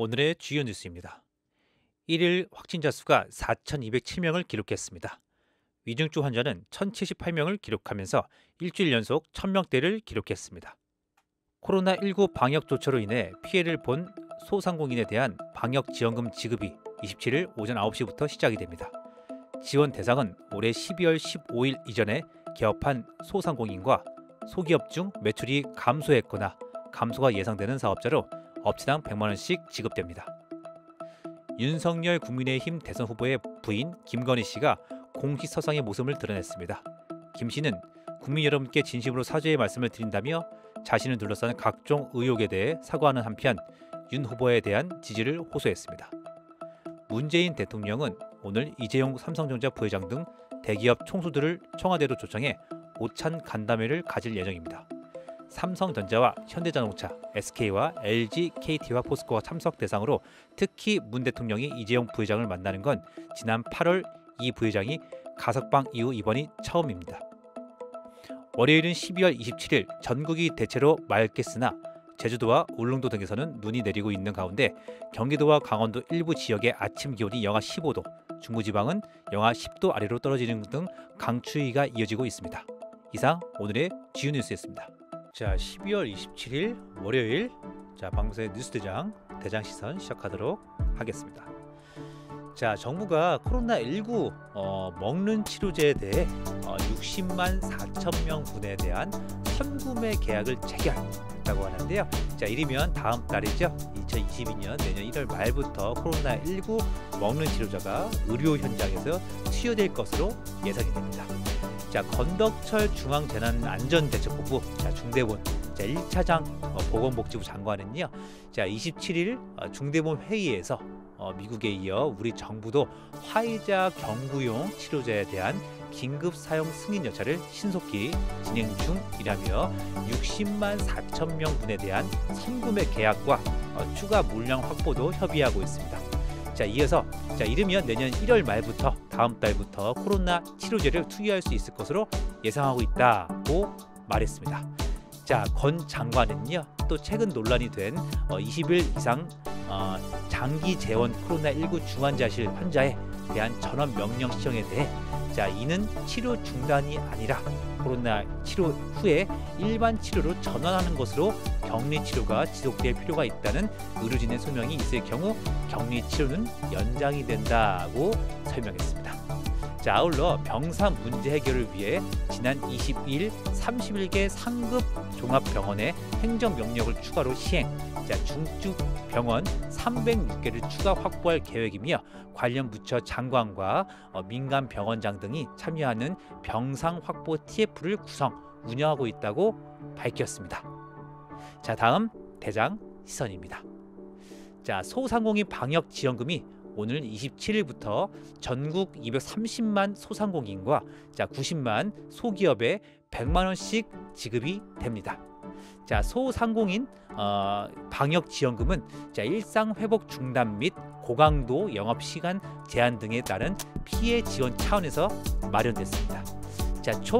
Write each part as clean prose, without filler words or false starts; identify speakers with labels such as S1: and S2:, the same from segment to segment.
S1: 오늘의 주요 뉴스입니다. 1일 확진자 수가 4,207명을 기록했습니다. 위중증 환자는 1,078명을 기록하면서 일주일 연속 1,000명대를 기록했습니다. 코로나19 방역 조처로 인해 피해를 본 소상공인에 대한 방역지원금 지급이 27일 오전 9시부터 시작이 됩니다. 지원 대상은 올해 12월 15일 이전에 개업한 소상공인과 소기업 중 매출이 감소했거나 감소가 예상되는 사업자로 업체당 100만 원씩 지급됩니다. 윤석열 국민의힘 대선 후보의 부인 김건희 씨가 공식서상의 모습을 드러냈습니다. 김 씨는 국민 여러분께 진심으로 사죄의 말씀을 드린다며 자신을 둘러싼 각종 의혹에 대해 사과하는 한편 윤 후보에 대한 지지를 호소했습니다. 문재인 대통령은 오늘 이재용 삼성전자 부회장 등 대기업 총수들을 청와대로 초청해 오찬 간담회를 가질 예정입니다. 삼성전자와 현대자동차, SK와 LG, KT와 포스코가 참석 대상으로 특히 문 대통령이 이재용 부회장을 만나는 건 지난 8월 이 부회장이 가석방 이후 이번이 처음입니다. 월요일은 12월 27일 전국이 대체로 맑겠으나 제주도와 울릉도 등에서는 눈이 내리고 있는 가운데 경기도와 강원도 일부 지역의 아침 기온이 영하 15도, 중부지방은 영하 10도 아래로 떨어지는 등 강추위가 이어지고 있습니다. 이상 오늘의 주요 뉴스였습니다. 자, 12월 27일 월요일 방송의 뉴스대장 대장시선 시작하도록 하겠습니다. 자, 정부가 코로나19 먹는 치료제에 대해 60만 4천 명 분에 대한 선구매 계약을 재개했다고 하는데요. 자, 이르면 다음 달이죠. 2022년 내년 1월 말부터 코로나19 먹는 치료제가 의료 현장에서 투여될 것으로 예상이 됩니다. 자, 건덕철 중앙재난안전대책본부 중대본 1차장 보건복지부 장관은요. 자, 27일 중대본 회의에서 미국에 이어 우리 정부도 화이자 경구용 치료제에 대한 긴급 사용 승인 절차를 신속히 진행 중이라며 60만 4천 명 분에 대한 선구매 계약과 추가 물량 확보도 협의하고 있습니다. 자, 이어서 이르면 내년 1월 말부터 다음 달부터 코로나 치료제를 투여할 수 있을 것으로 예상하고 있다고 말했습니다. 자, 권 장관은요, 또 최근 논란이 된 20일 이상 장기 재원 코로나19 중환자실 환자에 대한 전원 명령 시정에 대해 이는 치료 중단이 아니라 코로나 치료 후에 일반 치료로 전환하는 것으로 격리 치료가 지속될 필요가 있다는 의료진의 소명이 있을 경우 격리 치료는 연장이 된다고 설명했습니다. 자, 아울러 병사 문제 해결을 위해 지난 22일 31개 상급 종합병원에 행정명령을 추가로 시행, 중증병원 306개를 추가 확보할 계획이며 관련 부처 장관과 민간 병원장 등이 참여하는 병상 확보 TF를 구성, 운영하고 있다고 밝혔습니다. 자, 다음 대장 시선입니다. 자, 소상공인 방역 지원금이 오늘 27일부터 전국 230만 소상공인과 90만 소기업에 100만 원씩 지급이 됩니다. 자, 소상공인 방역 지원금은 일상 회복 중단 및 고강도 영업 시간 제한 등에 따른 피해 지원 차원에서 마련됐습니다. 자, 총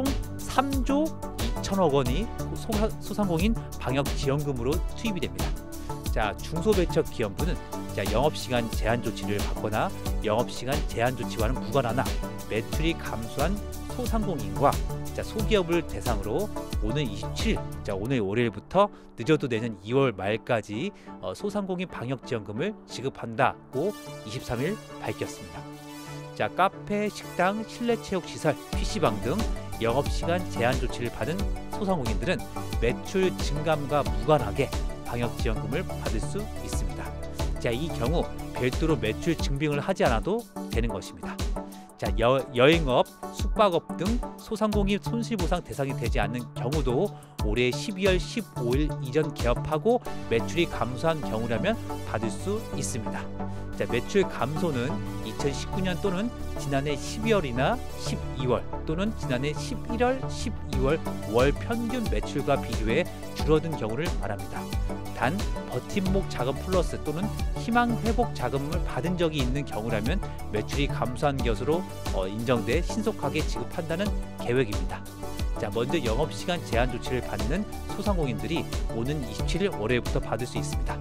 S1: 3조 2천억 원이 소상공인 방역 지원금으로 투입이 됩니다. 자, 중소벤처기업부는 영업시간 제한 조치를 받거나 영업시간 제한 조치와는 무관하나 매출이 감소한 소상공인과 소기업을 대상으로 오늘 27일, 오늘 월요일부터 늦어도 내년 2월 말까지 소상공인 방역지원금을 지급한다고 23일 밝혔습니다. 자, 카페, 식당, 실내체육시설, PC방 등 영업시간 제한 조치를 받은 소상공인들은 매출 증감과 무관하게 방역지원금을 받을 수 있습니다. 자, 이 경우 별도로 매출 증빙을 하지 않아도 되는 것입니다. 자, 여행업, 숙박업 등 소상공인 손실보상 대상이 되지 않는 경우도 올해 12월 15일 이전 개업하고 매출이 감소한 경우라면 받을 수 있습니다. 자, 매출 감소는 2019년 또는 지난해 12월이나 12월 또는 지난해 11월, 12월 월 평균 매출과 비교해 줄어든 경우를 말합니다. 단 버팀목 자금 플러스 또는 희망 회복 자금을 받은 적이 있는 경우라면 매출이 감소한 것으로 인정돼 신속하게 지급한다는 계획입니다. 자, 먼저 영업시간 제한 조치를 받는 소상공인들이 오는 27일 월요일부터 받을 수 있습니다.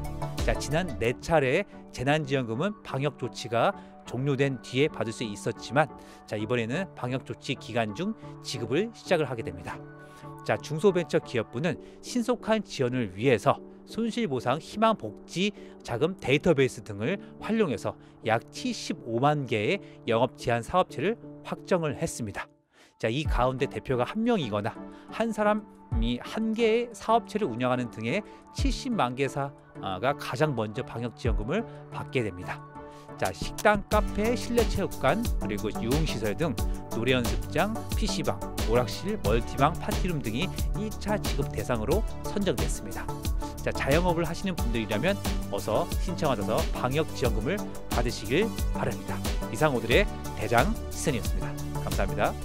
S1: 자, 지난 4차례 재난지원금은 방역 조치가 종료된 뒤에 받을 수 있었지만 자, 이번에는 방역 조치 기간 중 지급을 시작을 하게 됩니다. 자, 중소벤처기업부는 신속한 지원을 위해서 손실보상 희망복지 자금 데이터베이스 등을 활용해서 약 75만 개의 영업 제한 사업체를 확정을 했습니다. 자, 이 가운데 대표가 한 명이거나 한 사람이 한 개의 사업체를 운영하는 등의 70만 개사가 가장 먼저 방역지원금을 받게 됩니다. 자, 식당, 카페, 실내체육관, 그리고 유흥시설 등 노래연습장, PC방, 오락실, 멀티방, 파티룸 등이 1차 지급 대상으로 선정됐습니다. 자, 자영업을 하시는 분들이라면 어서 신청하셔서 방역지원금을 받으시길 바랍니다. 이상 오늘의 대장 시선이었습니다. 감사합니다.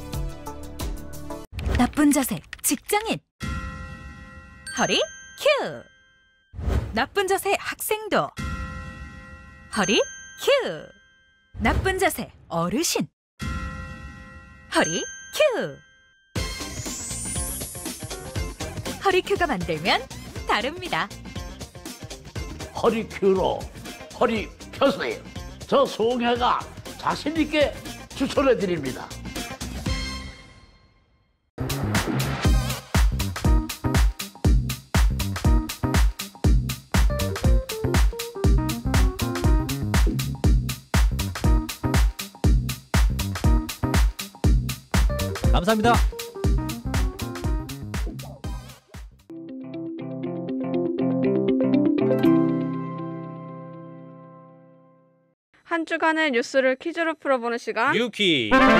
S2: 나쁜 자세 직장인 허리 큐. 나쁜 자세 학생도 허리 큐. 나쁜 자세 어르신 허리 큐. 허리 큐가 만들면 다릅니다.
S3: 허리 큐로 허리 펴세요. 저 송혜가 자신 있게 추천해 드립니다.
S1: 감사합니다.
S4: 한 주간의 뉴스를 퀴즈로 풀어보는 시간.
S1: 유퀴.
S4: 첫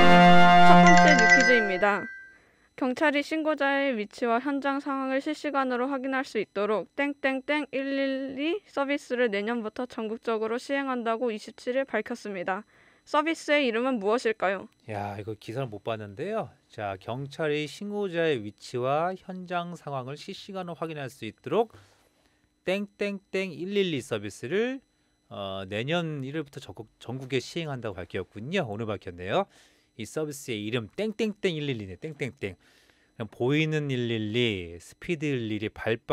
S4: 번째 뉴퀴즈입니다. 경찰이 신고자의 위치와 현장 상황을 실시간으로 확인할 수 있도록 땡땡땡 112 서비스를 내년부터 전국적으로 시행한다고 27일 밝혔습니다. 서비스의 이름은 무엇일까요?
S1: 야, 이거 기사를 못 봤는데요. 자, 경찰이 신고자의 위치와 현장 상황을 실시간으로 확인할 수 있도록 땡땡땡 112 서비스를 내년 1월부터 전국에 시행한다고 밝혔군요. 오늘 밝혔네요. 이 서비스의 이름 땡땡땡 112네. 땡땡땡. 그냥 보이는 112, 스피드 112,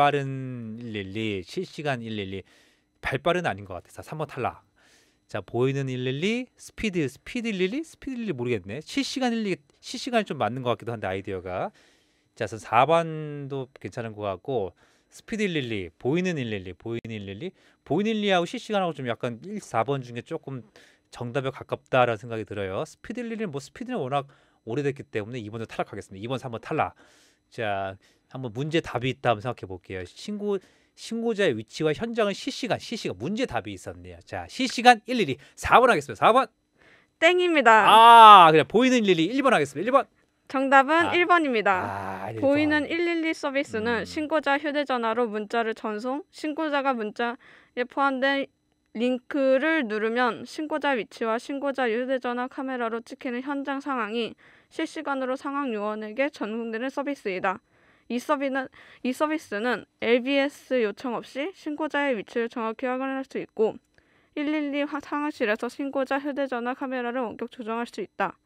S1: 발빠른 112, 실시간 112. 발빠른 아닌 것 같아서 3번 탈락. 자, 보이는 112, 스피드 112? 스피드 112 모르겠네. 실시간 112, 실시간이 좀 맞는 것 같기도 한데 아이디어가. 자, 그래서 4번도 괜찮은 것 같고 스피드 112, 보이는 112, 보이는 112, 보이는 112하고 실시간하고 좀 약간 1, 4번 중에 조금 정답에 가깝다라는 생각이 들어요. 스피드 112는 뭐 스피드는 워낙 오래됐기 때문에 2번도 탈락하겠습니다. 2번, 3번 탈락. 자, 한번 문제 답이 있다 한번 생각해 볼게요. 신고자의 위치와 현장은 실시간 문제 답이 있었네요. 자, 실시간 112 4번 하겠습니다. 4번.
S4: 땡입니다.
S1: 아, 그냥 보이는 112 1번 하겠습니다. 1번.
S4: 정답은 1번입니다.
S1: 1번.
S4: 보이는 112 서비스는 신고자 휴대전화로 문자를 전송, 신고자가 문자에 포함된 링크를 누르면 신고자 위치와 신고자 휴대전화 카메라로 찍히는 현장 상황이 실시간으로 상황 요원에게 전송되는 서비스이다. 이 서비스는 LBS 요청 없이 신고자의 위치를 정확히 확인할 수 있고 112 상황실에서 신고자 휴대전화 카메라를 원격 조정할 수 있다.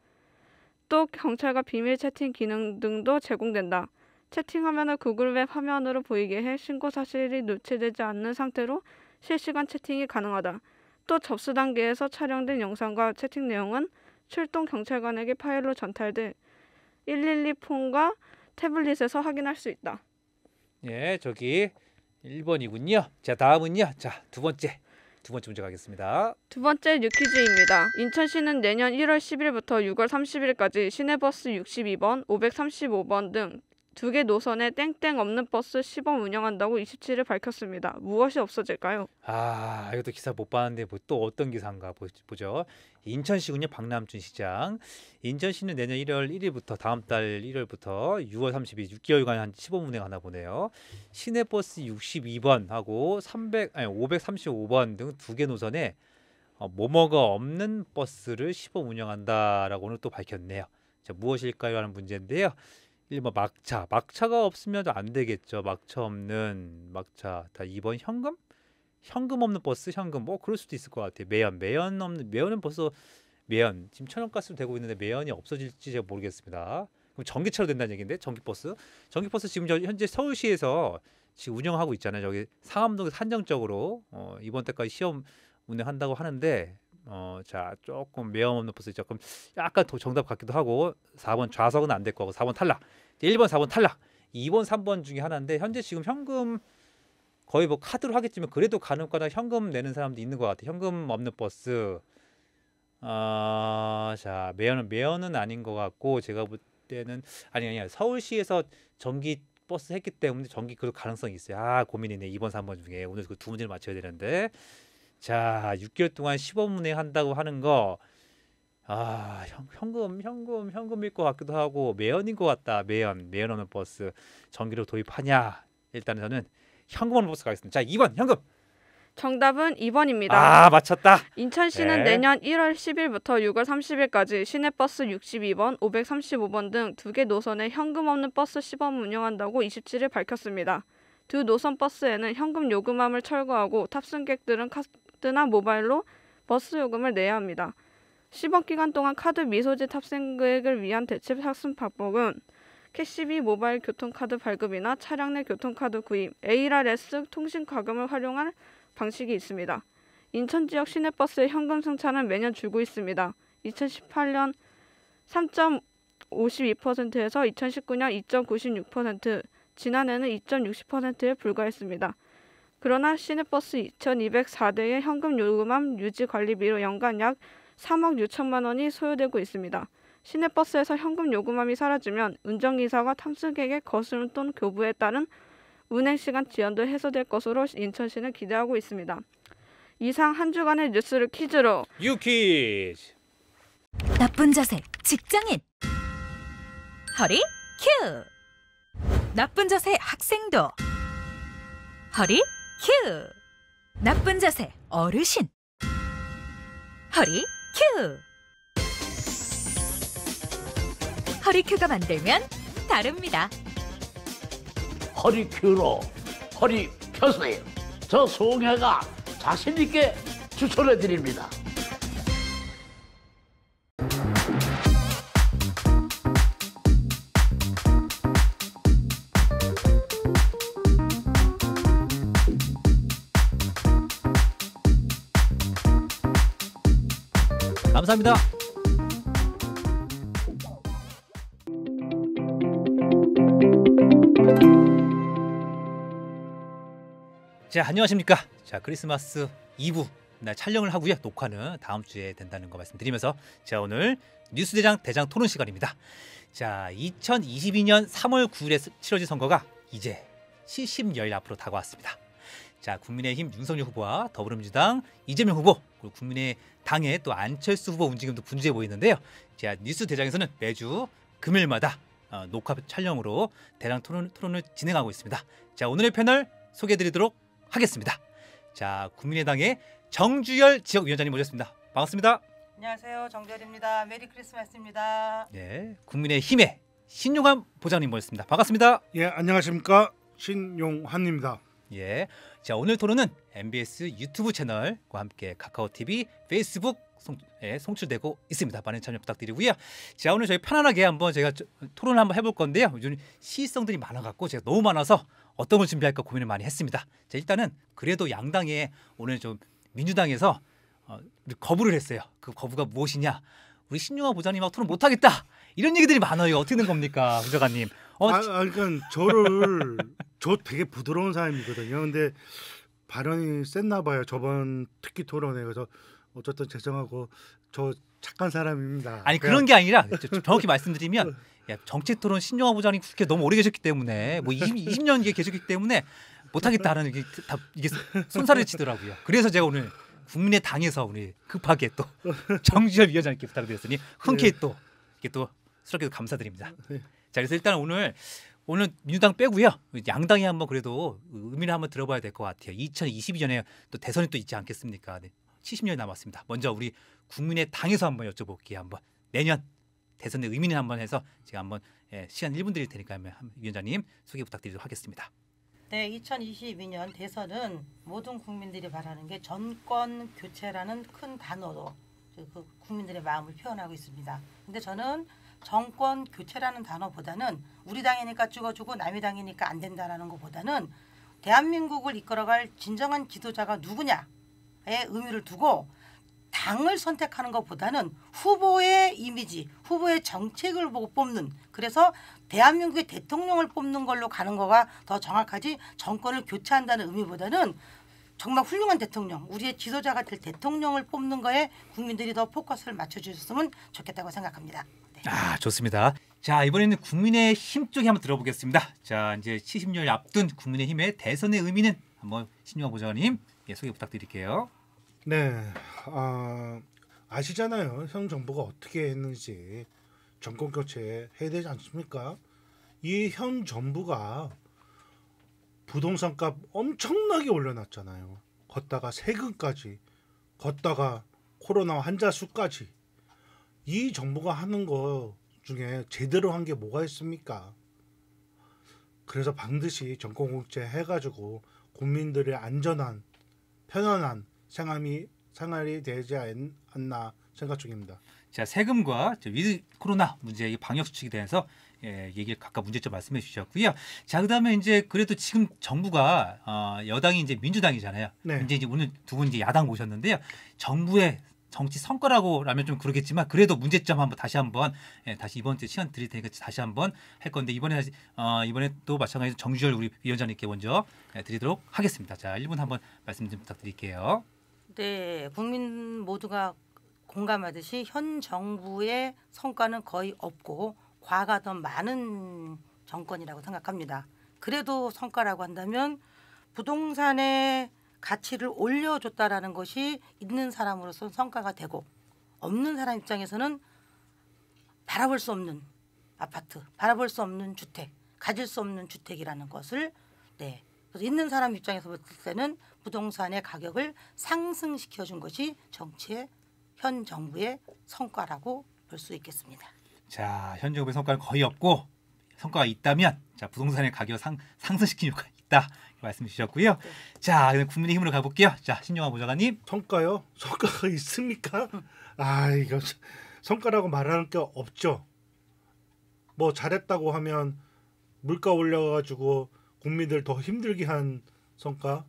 S4: 또 경찰과 비밀 채팅 기능 등도 제공된다. 채팅 화면을 구글 웹 화면으로 보이게 해 신고 사실이 노출되지 않는 상태로 실시간 채팅이 가능하다. 또 접수 단계에서 촬영된 영상과 채팅 내용은 출동 경찰관에게 파일로 전달돼 112 폰과 태블릿에서 확인할 수 있다.
S1: 예, 저기 1번이군요. 자, 다음은요. 자, 두 번째 문제 가겠습니다.
S4: 두 번째 뉴퀴즈입니다. 인천시는 내년 1월 10일부터 6월 30일까지 시내버스 62번, 535번 등 2개 노선에 땡땡 없는 버스 시범 운영한다고 27일 밝혔습니다. 무엇이 없어질까요?
S1: 아, 이것도 기사 못 봤는데 또 어떤 기사인가 보죠. 인천시군요. 박남춘 시장. 인천시는 내년 1월 1일부터 다음 달 1월부터 6월 30일 6개월간 한 시범 운행하나 보네요. 시내버스 62번하고 535번 등 2개 노선에 뭐뭐가 없는 버스를 시범 운영한다라고 오늘 또 밝혔네요. 자, 무엇일까요? 하는 문제인데요. 1번 막차가 없으면 안 되겠죠. 막차. 다 2번 현금 없는 버스. 뭐 그럴 수도 있을 것 같아요. 매연은 벌써 지금 천연가스로 되고 있는데 매연이 없어질지 제가 모르겠습니다. 그럼 전기차로 된다는 얘기인데 전기버스 지금 현재 서울시에서 지금 운영하고 있잖아요. 저기 상암동에서 한정적으로 이번 달까지 시험 운영한다고 하는데 자 조금 매험 없는 버스 조금 약간 정답 같기도 하고 4번 좌석은 안 될 거고 4번 탈락. 1번 4번 탈락. 2번 3번 중에 하나인데 현재 지금 현금 거의 뭐 카드로 하겠지만 그래도 간혹가다 현금 내는 사람도 있는 것 같아요. 현금 없는 버스. 자 매연은 아닌 것 같고 제가 볼 때는 아니 서울시에서 전기 버스 했기 때문에 전기 그 가능성이 있어요. 고민이네. 2번 3번 중에 오늘 그 두 문제를 맞춰야 되는데 자 6개월 동안 시범 운행한다고 하는 거 현금일 것 같기도 하고 매연인 것 같다. 매연 없는 버스 전기로 도입하냐. 일단은 저는 현금 없는 버스 가겠습니다. 자 2번 현금.
S4: 정답은 2번입니다.
S1: 맞췄다.
S4: 인천시는
S1: 네.
S4: 내년 1월 10일부터 6월 30일까지 시내버스 62번, 535번 등 2개 노선에 현금 없는 버스 시범 운영한다고 27일 밝혔습니다. 두 노선 버스에는 현금 요금함을 철거하고 탑승객들은 카드나 모바일로 버스 요금을 내야 합니다. 시범 기간 동안 카드 미소지 탑승객을 위한 대체 탑승 방법은 캐시비 모바일 교통카드 발급이나 차량 내 교통카드 구입, ARS 통신 과금을 활용할 방식이 있습니다. 인천 지역 시내버스의 현금 승차는 매년 줄고 있습니다. 2018년 3.52%에서 2019년 2.96%, 지난해는 2.60%에 불과했습니다. 그러나 시내버스 2,204대의 현금 요금함 유지 관리비로 연간 약 3억 6천만 원이 소요되고 있습니다. 시내버스에서 현금 요금함이 사라지면 운전기사가 탑승객의 거스름 또는 교부에 따른 운행시간 지연도 해소될 것으로 인천시는 기대하고 있습니다. 이상 한 주간의 뉴스를 퀴즈로
S1: 유퀴즈.
S2: 나쁜 자세 직장인. 허리 큐. 나쁜 자세 학생도. 허리 큐. 나쁜 자세 어르신. 허리 큐. 허리 큐가 만들면 다릅니다.
S3: 허리 큐로 허리 펴세요. 저 송혜가 자신 있게 추천해 드립니다.
S1: 감사합니다. 자, 안녕하십니까. 자, 크리스마스 이브 날 촬영을 하고요. 녹화는 다음 주에 된다는 거 말씀드리면서 자, 오늘 뉴스대장 대장 토론 시간입니다. 자, 2022년 3월 9일에 치러질 선거가 이제 70여일 앞으로 다가왔습니다. 자, 국민의힘 윤석열 후보와 더불어민주당 이재명 후보, 그리고 국민의당의 또 안철수 후보 움직임도 분주해 보이는데요. 자, 뉴스 대장에서는 매주 금요일마다 녹화 촬영으로 대장 토론을 진행하고 있습니다. 자, 오늘의 패널 소개해드리도록 하겠습니다. 자, 국민의당의 정주열 지역위원장님 모셨습니다. 반갑습니다.
S5: 안녕하세요. 정주열입니다. 메리 크리스마스입니다.
S1: 네, 국민의힘의 신용환 부장님 모셨습니다. 반갑습니다.
S6: 예, 안녕하십니까. 신용환입니다.
S1: 예, 자, 오늘 토론은 MBS 유튜브 채널과 함께 카카오 TV, 페이스북 송출되고 있습니다. 많은 참여 부탁드리고요. 자, 오늘 저희 편안하게 한번 제가 토론을 한번 해볼 건데요. 요즘 시의성들이 많아갖고 제가 너무 많아서 어떤 걸 준비할까 고민을 많이 했습니다. 자, 일단은 그래도 양당에 오늘 좀 민주당에서 거부를 했어요. 그 거부가 무엇이냐? 우리 신용환 부장님하고 토론 못하겠다. 이런 얘기들이 많아요. 어떻게 된 겁니까, 부장관님?
S6: 그러니까 저 되게 부드러운 사람이거든요. 근데 발언이 셌나 봐요. 저번 특기 토론에. 그래서 어쨌든 죄송하고 저 착한 사람입니다.
S1: 아니 그런 게 아니라 정확히 말씀드리면 정책 토론 신용환 부장님 그렇게 너무 오래 계셨기 때문에 뭐 20년 계셨기 때문에 못하겠다는 이게 손살을 치더라고요. 그래서 제가 오늘 국민의당에서 우리 급하게 또 정주열 위원장님께 부탁드렸으니 흔쾌히 또 이게 또 수락해서 감사드립니다. 자, 그래서 일단 오늘 민주당 빼고요. 양당이 한번 그래도 의미를 한번 들어봐야 될 것 같아요. 2022년에 또 대선이 또 있지 않겠습니까? 네, 70년이 남았습니다. 먼저 우리 국민의당에서 한번 여쭤볼게요. 한번 내년 대선의 의미를 한번 해서 제가 한번 시간 1분 드릴 테니까 위원장님 소개 부탁드리도록 하겠습니다.
S5: 네, 2022년 대선은 모든 국민들이 바라는 게 정권 교체라는 큰 단어로 그 국민들의 마음을 표현하고 있습니다. 근데 저는 정권 교체라는 단어보다는 우리 당이니까 찍어주고 남의 당이니까 안 된다라는 것보다는 대한민국을 이끌어갈 진정한 지도자가 누구냐에 의미를 두고 당을 선택하는 것보다는 후보의 이미지, 후보의 정책을 보고 뽑는, 그래서 대한민국의 대통령을 뽑는 걸로 가는 거가 더 정확하지, 정권을 교체한다는 의미보다는 정말 훌륭한 대통령, 우리의 지도자가 될 대통령을 뽑는 거에 국민들이 더 포커스를 맞춰주셨으면 좋겠다고 생각합니다. 네.
S1: 아, 좋습니다. 자, 이번에는 국민의힘 쪽에 한번 들어보겠습니다. 자, 이제 70년을 앞둔 국민의힘의 대선의 의미는 한번 신용환 보좌관님 소개 부탁드릴게요.
S6: 네, 아시잖아요. 현 정부가 어떻게 했는지. 정권 교체 해야 되지 않습니까? 이 현 정부가 부동산 값 엄청나게 올려놨잖아요. 걷다가 세금까지, 걷다가 코로나 환자 수까지. 이 정부가 하는 거 중에 제대로 한 게 뭐가 있습니까? 그래서 반드시 정권 교체 해가지고 국민들의 안전한, 편안한 생활이 되지 않나 생각 중입니다.
S1: 자, 세금과 위드 코로나 문제 방역 수칙에 대해서 얘기를 각각 문제점 말씀해 주셨고요. 자, 그다음에 이제 그래도 지금 정부가 여당이 이제 민주당이잖아요.
S6: 네.
S1: 이제 오늘 두 분 이제 야당 모셨는데요. 정부의 정치 성과라고라면 좀 그러겠지만 그래도 문제점 다시 한번 다시 이번 주 시간 드릴 테니까 다시 한번 할 건데 이번에 또 마찬가지로 정주열 우리 위원장님께 먼저 드리도록 하겠습니다. 자, 1분 한번 말씀 좀 부탁드릴게요.
S5: 네, 국민 모두가 공감하듯이 현 정부의 성과는 거의 없고 과가 더 많은 정권이라고 생각합니다. 그래도 성과라고 한다면 부동산의 가치를 올려줬다라는 것이 있는 사람으로서 성과가 되고, 없는 사람 입장에서는 바라볼 수 없는 아파트, 바라볼 수 없는 주택, 가질 수 없는 주택이라는 것을 그래서 있는 사람 입장에서 볼 때는 부동산의 가격을 상승시켜준 것이 현 정부의 성과라고 볼 수 있겠습니다.
S1: 자, 현 정부의 성과는 거의 없고 성과가 있다면 자, 부동산의 가격 상승시키는 효과가 있다 말씀 주셨고요.
S5: 네.
S1: 자, 국민의힘으로 가볼게요. 자, 신용환 보좌관님.
S6: 성과요? 성과가 있습니까? 이거 성과라고 말하는 게 없죠. 뭐 잘했다고 하면 물가 올려가지고 국민들 더 힘들게 한 성과,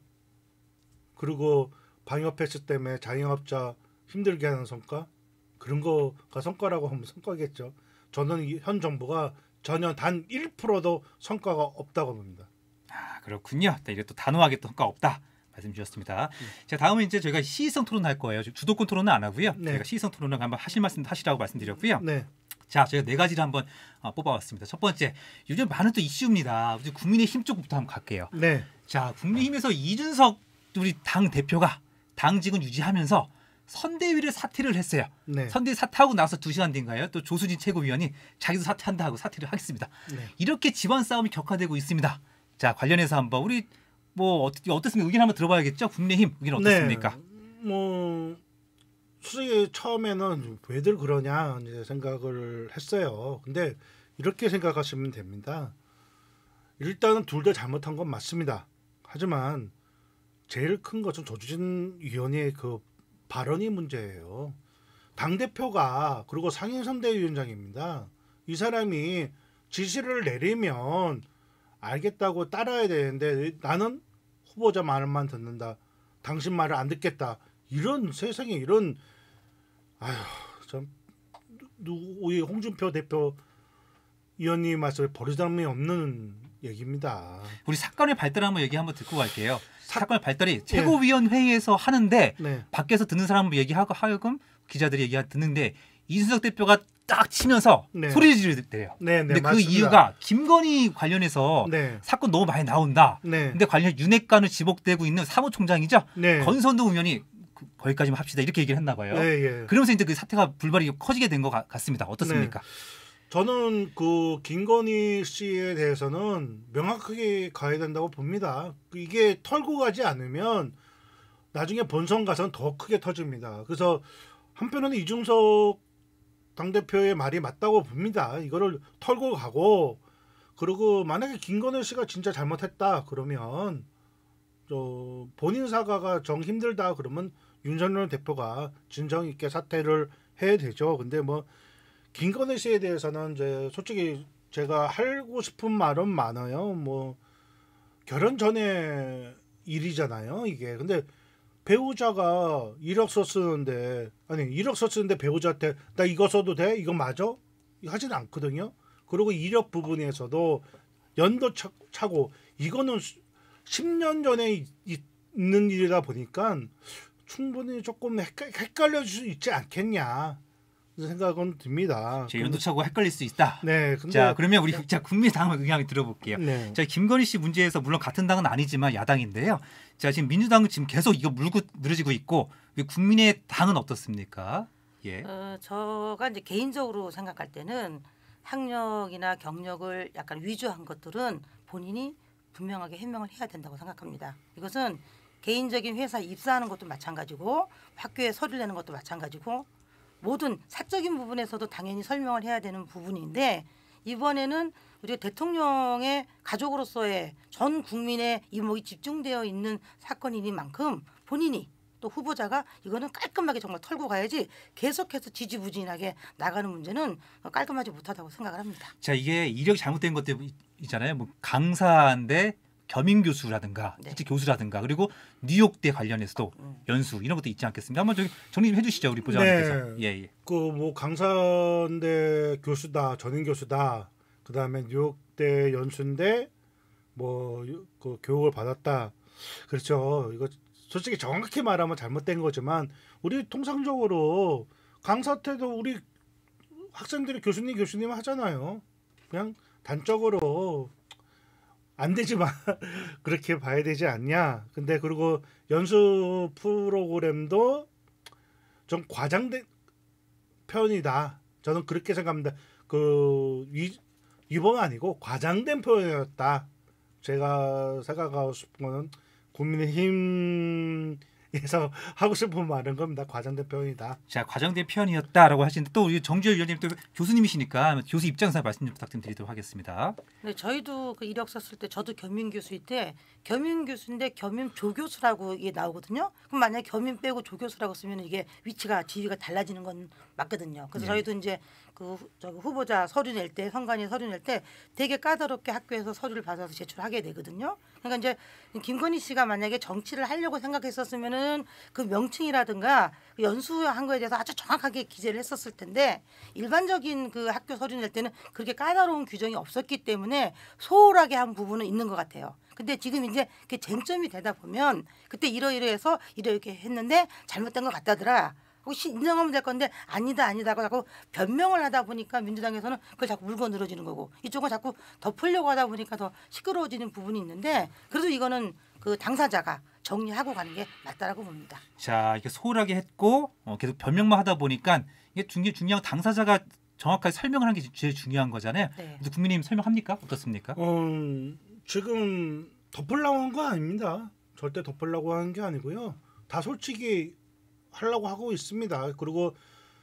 S6: 그리고 방역 패스 때문에 자영업자 힘들게 하는 성과, 그런 거가 성과라고 하면 성과겠죠. 저는 현 정부가 전혀 단 1%도 성과가 없다고 봅니다.
S1: 아, 그렇군요. 이게 또 단호하게 또 성과 없다 말씀 주셨습니다. 자, 다음은 이제 저희가 시의성 토론 할 거예요. 주도권 토론은 안 하고요.
S6: 네.
S1: 저희가 시의성 토론을 한번 하실 말씀 하시라고 말씀드렸고요.
S6: 네.
S1: 자, 저희가 네 가지를 한번 뽑아왔습니다. 첫 번째, 요즘 많은 또 이슈입니다. 국민의힘 쪽부터 한번 갈게요.
S6: 네.
S1: 자, 국민의힘에서 이준석 우리 당 대표가 당직은 유지하면서 선대위를 사퇴를 했어요.
S6: 네.
S1: 선대위 사퇴하고 나서 2시간 뒤인가요? 또 조수진 최고위원이 자기도 사퇴한다 하고 사퇴를 하겠습니다.
S6: 네.
S1: 이렇게 집안 싸움이 격화되고 있습니다. 자, 관련해서 한번 우리 어떻습니까? 의견 한번 들어봐야겠죠? 국민의힘 의견 어떻습니까?
S6: 네. 솔직히 처음에는 왜들 그러냐 이제 생각을 했어요. 근데 이렇게 생각하시면 됩니다. 일단은 둘 다 잘못한 건 맞습니다. 하지만 제일 큰 것은 조주진 위원의 그 발언이 문제예요. 당대표가 그리고 상임선대위원장입니다. 이 사람이 지시를 내리면 알겠다고 따라야 되는데 나는 후보자 말만 듣는다. 당신 말을 안 듣겠다. 이런 세상에 이런 참 우리 홍준표 대표 의원님 말씀에 버리장이 없는 얘기입니다.
S1: 우리 사건의 발달 한번 얘기 한번 듣고 갈게요. 사건의 발달이 최고위원회의에서 하는데
S6: 네.
S1: 밖에서 듣는 사람 얘기하고 하여금 기자들이 듣는데 이준석 대표가 딱 치면서
S6: 네.
S1: 소리 지르대요.
S6: 네,
S1: 근데 그
S6: 맞습니다.
S1: 이유가 김건희 관련해서
S6: 네.
S1: 사건 너무 많이 나온다.
S6: 네.
S1: 근데 관련 윤핵관을 지목되고 있는 사무총장이죠.
S6: 네.
S1: 권선동 의원이 거기까지만 합시다 이렇게 얘기를 했나 봐요.
S6: 네, 예.
S1: 그러면서 이제 그 사태가 불발이 커지게 된 것 같습니다. 어떻습니까?
S6: 저는 그 김건희 씨에 대해서는 명확하게 가야 된다고 봅니다. 이게 털고 가지 않으면 나중에 본선 가서는 더 크게 터집니다. 그래서 한편으로는 이준석 당대표의 말이 맞다고 봅니다. 이거를 털고 가고, 그리고 만약에 김건희 씨가 진짜 잘못했다 그러면 본인 사과가 정 힘들다 그러면 윤석열 대표가 진정 있게 사퇴를 해야 되죠. 근데 김건희 씨에 대해서는 이제 솔직히 제가 하고 싶은 말은 많아요. 결혼 전에 일이잖아요. 이게 근데 배우자가 1억 썼는데 아니 1억 썼는데 배우자한테 나 이거 써도 돼? 이거 맞아? 하진 않거든요. 그리고 이력 부분에서도 연도 차고 이거는 10년 전에 있는 일이다 보니까 충분히 조금 헷갈릴 수 있지 않겠냐 생각은 듭니다.
S1: 제 연도차고 헷갈릴 수 있다.
S6: 네, 근데
S1: 자 그러면 우리 자 국민의당 의향을 들어볼게요.
S6: 네.
S1: 자 김건희 씨 문제에서 물론 같은 당은 아니지만 야당인데요. 자 지금 민주당은 지금 계속 이거 물고 늘어지고 있고 국민의당은 어떻습니까? 예.
S5: 저가 이제 개인적으로 생각할 때는 학력이나 경력을 약간 위조한 것들은 본인이 분명하게 해명을 해야 된다고 생각합니다. 이것은 개인적인 회사에 입사하는 것도 마찬가지고 학교에 서류를 내는 것도 마찬가지고 모든 사적인 부분에서도 당연히 설명을 해야 되는 부분인데 이번에는 우리가 대통령의 가족으로서의 전 국민의 이목이 집중되어 있는 사건이니만큼 본인이 또 후보자가 이거는 깔끔하게 정말 털고 가야지 계속해서 지지부진하게 나가는 문제는 깔끔하지 못하다고 생각을 합니다.
S1: 자 이게 이력이 잘못된 것들 있잖아요. 뭐 강사인데 겸임 교수라든가
S5: 네.
S1: 실제 교수라든가 그리고 뉴욕대 관련해서도 연수 이런 것도 있지 않겠습니까? 한번 저기 정리 좀 해주시죠 우리 보좌관님께서.
S6: 네.
S1: 예.
S6: 그 뭐 강사인데 교수다 전임 교수다 그다음에 뉴욕대 연수인데 뭐 그 교육을 받았다. 그렇죠. 이거 솔직히 정확히 말하면 잘못된 거지만 우리 통상적으로 강사 때도 우리 학생들이 교수님 하잖아요. 그냥 단적으로 안 되지만 그렇게 봐야 되지 않냐. 근데 그리고 연수 프로그램도 좀 과장된 표현이다. 저는 그렇게 생각합니다. 그 위법은 아니고 과장된 표현이었다. 제가 생각하고 싶은 거는 국민의힘에서 하고 싶은 말은 겁니다. 과장된 표현이다.
S1: 자 과장된 표현이었다라고 하시는데 또 우리 정주열 위원님 또 교수님이시니까 교수 입장에서 말씀 좀 부탁드리도록 하겠습니다.
S5: 네, 저희도 그 이력 썼을 때 저도 겸임 교수일 때 겸임 교수인데 겸임 조교수라고 이게 나오거든요. 그럼 만약에 겸임 빼고 조교수라고 쓰면 이게 위치가 지위가 달라지는 건 맞거든요. 그래서
S1: 네.
S5: 저희도 이제 그 후보자 서류 낼 때 선관위 서류 낼 때 되게 까다롭게 학교에서 서류를 받아서 제출하게 되거든요. 그러니까 이제 김건희 씨가 만약에 정치를 하려고 생각했었으면은 그 명칭이라든가 그 연수한 거에 대해서 아주 정확하게 기재를 했었을 텐데 일반적인 그 학교 서류 낼 때는 그렇게 까다로운 규정이 없었기 때문에 소홀하게 한 부분은 있는 것 같아요. 근데 지금 이제 그 쟁점이 되다 보면 그때 이러이러해서 이렇게 했는데 잘못된 것 같다더라. 혹시 인정하면 될 건데 아니다고 자꾸 변명을 하다 보니까 민주당에서는 그걸 자꾸 물고 늘어지는 거고 이쪽은 자꾸 덮으려고 하다 보니까 더 시끄러워지는 부분이 있는데 그래도 이거는 그 당사자가 정리하고 가는 게 맞다라고 봅니다.
S1: 자 이렇게 소홀하게 했고 계속 변명만 하다 보니까 이게 중요한 당사자가 정확하게 설명을 하는 게 제일 중요한 거잖아요.
S5: 네.
S1: 그래서 국민의힘 설명합니까? 어떻습니까?
S6: 지금 덮으려고 한 거 아닙니다. 절대 덮으려고 하는 게 아니고요. 다 솔직히 하려고 하고 있습니다. 그리고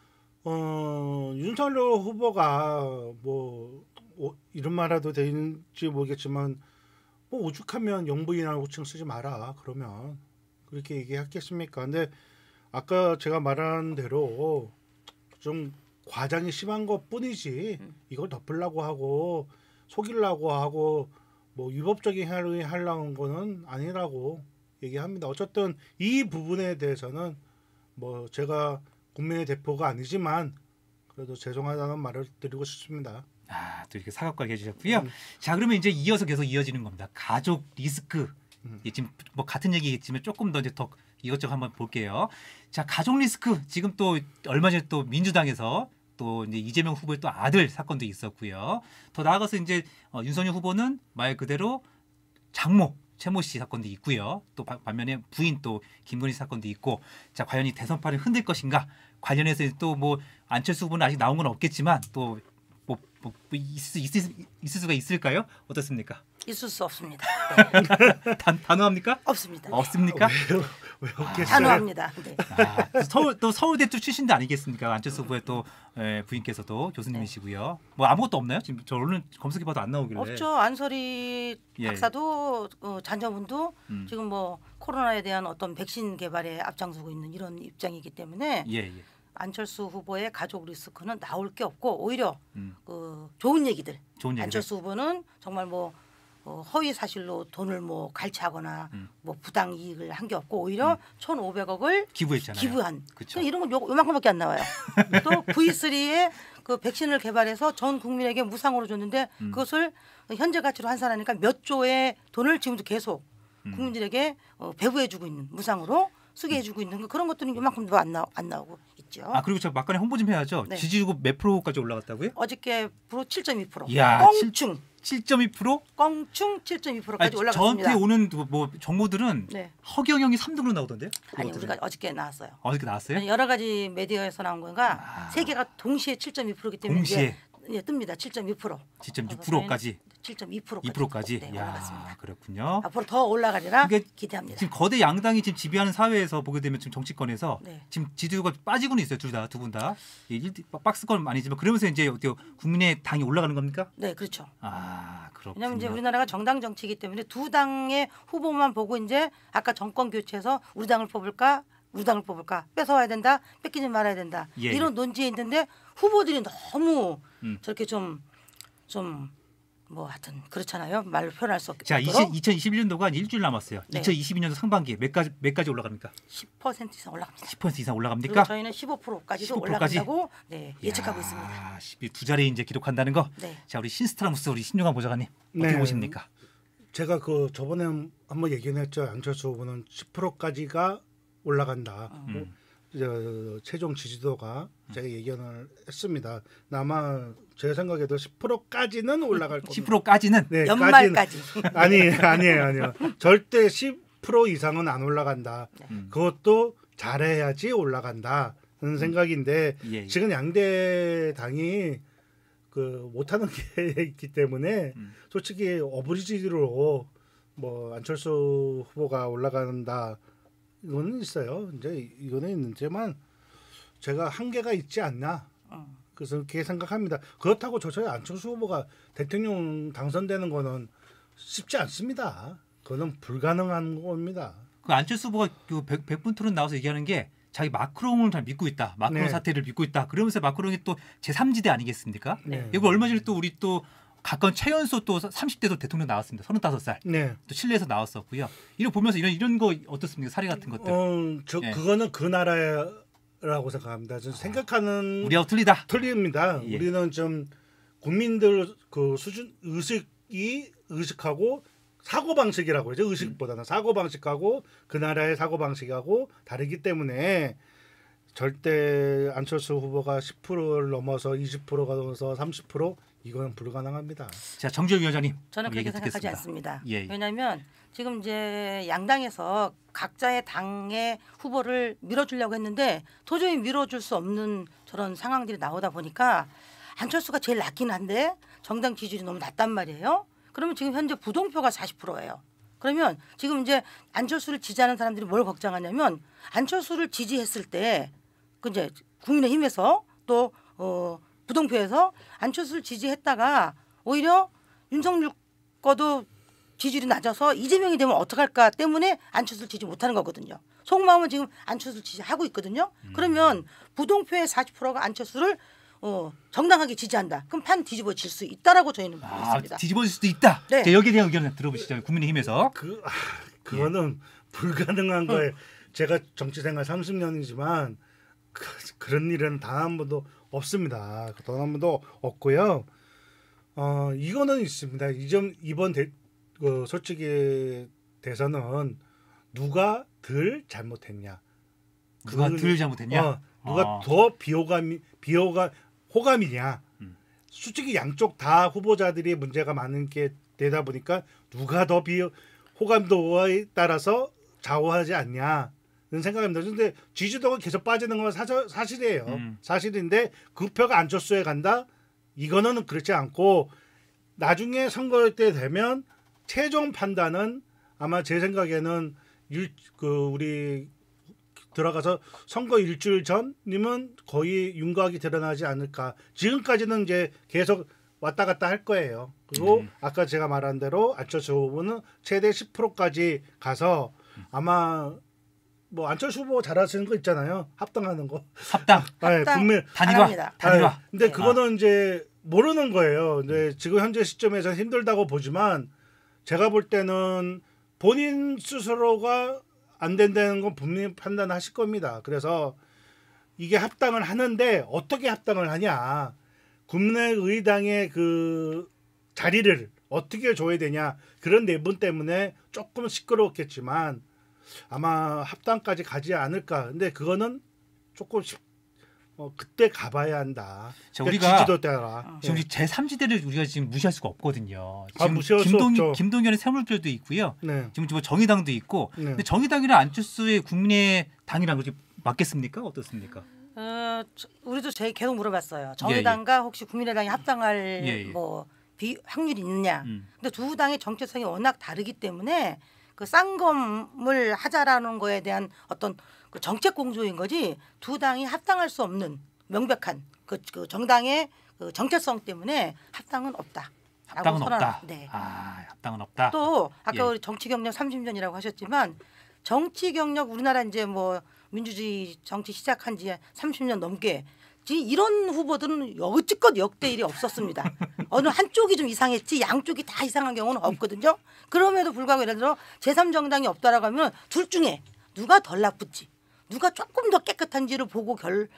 S6: 윤석열 후보가 뭐 이런 말해도 되는지 모르겠지만 뭐 오죽하면 영부인이라는 호칭 쓰지 마라 그러면 그렇게 얘기했겠습니까? 근데 아까 제가 말한 대로 좀 과장이 심한 것뿐이지 이걸 덮으려고 하고 속이려고 하고 뭐 위법적인 행위를 하려는 거는 아니라고 얘기합니다. 어쨌든 이 부분에 대해서는 뭐 제가 국민의 대표가 아니지만 그래도 죄송하다는 말을 드리고 싶습니다.
S1: 또 이렇게 사과까지 해주셨고요. 자 그러면 이제 이어서 계속 이어지는 겁니다. 가족 리스크. 지금 뭐 같은 얘기겠지만 조금 더 이제 더 이것저것 한번 볼게요. 자 가족 리스크 지금 또 얼마 전에 또 민주당에서 또 이제 이재명 후보의 또 아들 사건도 있었고요. 더 나아가서 이제 윤석열 후보는 말 그대로 장모 최모 씨 사건도 있고요. 또 반면에 부인 또 김건희 사건도 있고, 자 과연 이 대선판을 흔들 것인가 관련해서 또 뭐 안철수 후보는 아직 나온 건 없겠지만 또 뭐 있을 수가 있을까요? 어떻습니까?
S5: 있을 수 없습니다.
S1: 단호합니까?
S5: 없습니다.
S1: 없습니까?
S6: 왜 없겠어요?
S5: 단호합니다. 네.
S1: 또 서울대 출신도 아니겠습니까? 안철수 후보의 또 부인께서도 교수님이시고요. 뭐 아무것도 없나요? 지금 저 오늘 검색해봐도 안 나오길래.
S5: 없죠. 안설이
S1: 예.
S5: 박사도 자녀분도 지금 뭐 코로나에 대한 어떤 백신 개발에 앞장서고 있는 이런 입장이기 때문에
S1: 예.
S5: 안철수 후보의 가족 리스크는 나올 게 없고 오히려 그 좋은 얘기들.
S1: 좋은 얘기들.
S5: 안철수 후보는 정말 뭐 허위 사실로 돈을 뭐 갈취하거나 뭐 부당 이익을 한 게 없고 오히려 1,500억을
S1: 기부했잖아요.
S5: 기부한.
S1: 그쵸.
S5: 이런 건 요만큼밖에 안 나와요. 또 V3의 그 백신을 개발해서 전 국민에게 무상으로 줬는데 그것을 현재 가치로 환산하니까 몇 조의 돈을 지금도 계속 국민들에게 배부해주고 있는 무상으로 쓰게 해주고 있는 그런 것들은 요만큼도 안 나오고 있죠.
S1: 아 그리고 저 막간에 홍보 좀 해야죠.
S5: 네.
S1: 지지율 몇 프로까지 올라갔다고요?
S5: 어저께 7.2%.
S1: 이야,
S5: 껑충
S1: 7.2%?
S5: 껑충 7.2%까지 올라갔습니다.
S1: 저한테 오는 뭐 정보들은
S5: 네.
S1: 허경영이 3등으로 나오던데요?
S5: 아니 우리가 어저께 나왔어요.
S1: 어저께 나왔어요?
S5: 여러 가지 메디어에서 나온 거가 세 개가 동시에 7.2%기 때문에
S1: 동시에
S5: 이제 뜹니다. 7.2%.
S1: 7.6%까지.
S5: 7.2%까지
S1: 2%까지.
S5: 네, 올라갔습니다.
S1: 그렇군요.
S5: 앞으로 더 올라가리라
S1: 그러니까
S5: 기대합니다.
S1: 지금 거대 양당이 지금 지배하는 사회에서 보게 되면 지금 정치권에서
S5: 네.
S1: 지금 지지율가 빠지고는 있어요. 두 분 다. 박스권 아니지만 그러면서 이제 국민의 당이 올라가는 겁니까?
S5: 네, 그렇죠.
S1: 아, 그렇군요.
S5: 왜냐하면 이제 우리나라가 정당 정치이기 때문에 두 당의 후보만 보고 이제 아까 정권 교체해서 우리 당을 뽑을까 뺏어와야 된다, 뺏기지 말아야 된다
S1: 예,
S5: 이런 논지에 있는데 후보들이 너무 저렇게 좀 뭐 하여튼 그렇잖아요. 말로 표현할 수
S1: 자,
S5: 없도록
S1: 2021년도가 일주일 남았어요.
S5: 네.
S1: 2022년도 상반기 몇 가지 올라갑니까?
S5: 10% 이상 올라갑니다.
S1: 10% 이상
S5: 그리고
S1: 올라갑니까?
S5: 저희는 15%까지도
S1: 15%까지?
S5: 올라간다고 네, 예측하고 있습니다.
S1: 아, 두 자리 이제 기록한다는 거.
S5: 네.
S1: 자, 우리 신스트라무스 우리 신용환 보좌관님 어떻게
S6: 네.
S1: 보십니까?
S6: 제가 그 저번에 한번 얘기했죠. 안철수 후보는 10%까지가 올라간다. 최종 지지도가 제가 예견을 했습니다. 아마 제 생각에도 10%까지는 올라갈 겁니다.
S1: 10%까지는
S6: 네,
S5: 연말까지.
S6: 아니에요. 절대 10% 이상은 안 올라간다.
S5: 네.
S6: 그것도 잘해야지 올라간다는 생각인데
S1: 예.
S6: 지금 양대 당이 그 못하는 게 있기 때문에 솔직히 어브리지로 뭐 안철수 후보가 올라간다 이거는 있어요. 이제 이거는 있는지만 제가 한계가 있지 않나. 그래서 그렇게 생각합니다. 그렇다고 저희 안철수 후보가 대통령 당선되는 거는 쉽지 않습니다. 그거는 불가능한 겁니다.
S1: 그 안철수 후보가 그 백분 토론 나와서 얘기하는 게 자기 마크롱을 잘 믿고 있다. 마크롱
S6: 네.
S1: 사태를 믿고 있다. 그러면서 마크롱이 또 제3지대 아니겠습니까?
S6: 네.
S1: 이거 얼마 전에 또 우리 또 가까운 최연소 또 30대도 대통령 나왔습니다. 35살.
S6: 네.
S1: 또 칠레에서 나왔었고요. 이거 보면서 이런 거 어떻습니까? 사례 같은 것들. 예.
S6: 그거는 그 나라라고 생각합니다. 저는 생각하는
S1: 우리하고 틀리다.
S6: 틀립니다.
S1: 예.
S6: 우리는 좀 국민들 그 수준 의식하고 사고 방식이라고 하죠. 의식보다는 사고 방식하고 그 나라의 사고 방식하고 다르기 때문에 절대 안철수 후보가 10%를 넘어서 20%가 넘어서 30% 이거는 불가능합니다.
S1: 자, 정주영 위원장님.
S5: 저는 그렇게
S1: 얘기
S5: 생각하지
S1: 듣겠습니다.
S5: 않습니다.
S1: 예.
S5: 왜냐하면 지금 이제 양당에서 각자의 당의 후보를 밀어주려고 했는데 도저히 밀어줄 수 없는 저런 상황들이 나오다 보니까 안철수가 제일 낮긴 한데 정당 지지율이 너무 낮단 말이에요. 그러면 지금 현재 부동표가 40%예요. 그러면 지금 이제 안철수를 지지하는 사람들이 뭘 걱정하냐면 안철수를 지지했을 때 그 이제 국민의힘에서 또 부동표에서 안철수를 지지했다가 오히려 윤석열 거도 지지율이 낮아서 이재명이 되면 어떡할까 때문에 안철수를 지지 못하는 거거든요. 속마음은 지금 안철수를 지지하고 있거든요. 그러면 부동표의 40%가 안철수를 정당하게 지지한다. 그럼 판 뒤집어질 수 있다라고 저희는 보고 있습니다.
S1: 뒤집어질 수도 있다.
S5: 네.
S1: 자, 여기에 대한 의견을 들어보시죠. 국민의힘에서.
S6: 그거는 불가능한 거예요. 제가 정치 생활 30년이지만 그런 일은 단 한 번도 없습니다. 단 한 번도 없고요. 이거는 있습니다. 이번 솔직히 대선은 누가 덜 잘못했냐?
S1: 누가 덜 잘못했냐?
S6: 누가 더 호감이냐? 솔직히 양쪽 다 후보자들이 문제가 많은 게 되다 보니까 누가 더 호감도에 따라서 좌우하지 않냐는 생각합니다. 그런데 지지도가 계속 빠지는 건 사실이에요. 사실인데 그 표가 안철수에 간다? 이거는 그렇지 않고 나중에 선거 때 되면 최종 판단은 아마 제 생각에는 우리 들어가서 선거 일주일 전이면 거의 윤곽이 드러나지 않을까. 지금까지는 이제 계속 왔다 갔다 할 거예요. 그리고 아까 제가 말한 대로 안철수 후보는 최대 10%까지 가서 아마 뭐 안철수 후보 잘하시는 거 있잖아요. 합당하는 거.
S1: 합당.
S6: 네, 분명
S1: 단일화.
S6: 근데
S5: 네.
S6: 그거는 이제 모르는 거예요. 근데 지금 현재 시점에서 힘들다고 보지만 제가 볼 때는 본인 스스로가 안 된다는 건 분명히 판단하실 겁니다. 그래서 이게 합당을 하는데 어떻게 합당을 하냐, 국민의당의 그 자리를 어떻게 줘야 되냐, 그런 내분 때문에 조금 시끄러웠겠지만 아마 합당까지 가지 않을까. 근데 그거는 조금 그때 가봐야 한다.
S1: 자,
S6: 그러니까
S1: 우리가
S6: 지지도 따라.
S1: 지금 제3지대를 우리가 지금 무시할 수가 없거든요.
S6: 아,
S1: 지금
S6: 무시할 수 없죠.
S1: 김동연의 새물들도 있고요.
S6: 네.
S1: 지금 뭐 정의당도 있고.
S6: 네.
S1: 근데 정의당이랑 안철수의 국민의당이랑 그렇게 맞겠습니까? 어떻습니까?
S5: 우리도 계속 물어봤어요. 정의당과 혹시 국민의당이 합당할
S1: 예.
S5: 뭐 확률이 있느냐.
S1: 음.
S5: 근데 두 당의 정체성이 워낙 다르기 때문에 그 쌍검을 하자라는 거에 대한 어떤 그 정책 공조인 거지, 두 당이 합당할 수 없는 명백한 그 정당의 그 정체성 때문에 합당은 없다.
S1: 합당은 없다.
S5: 네.
S1: 합당은 없다.
S5: 또 아까
S1: 예.
S5: 우리 정치 경력 30년이라고 하셨지만 정치 경력 우리나라 이제 뭐 민주주의 정치 시작한 지 30년 넘게 이런 후보들은 여지껏 역대1이 없었습니다. 어느 한쪽이 좀 이상했지 양쪽이 다 이상한 경우는 없거든요. 그럼에도 불구하고 예를 들어 제3정당이 없다라고 하면 둘 중에 누가 덜 나쁘지, 누가 조금 더 깨끗한지를 보고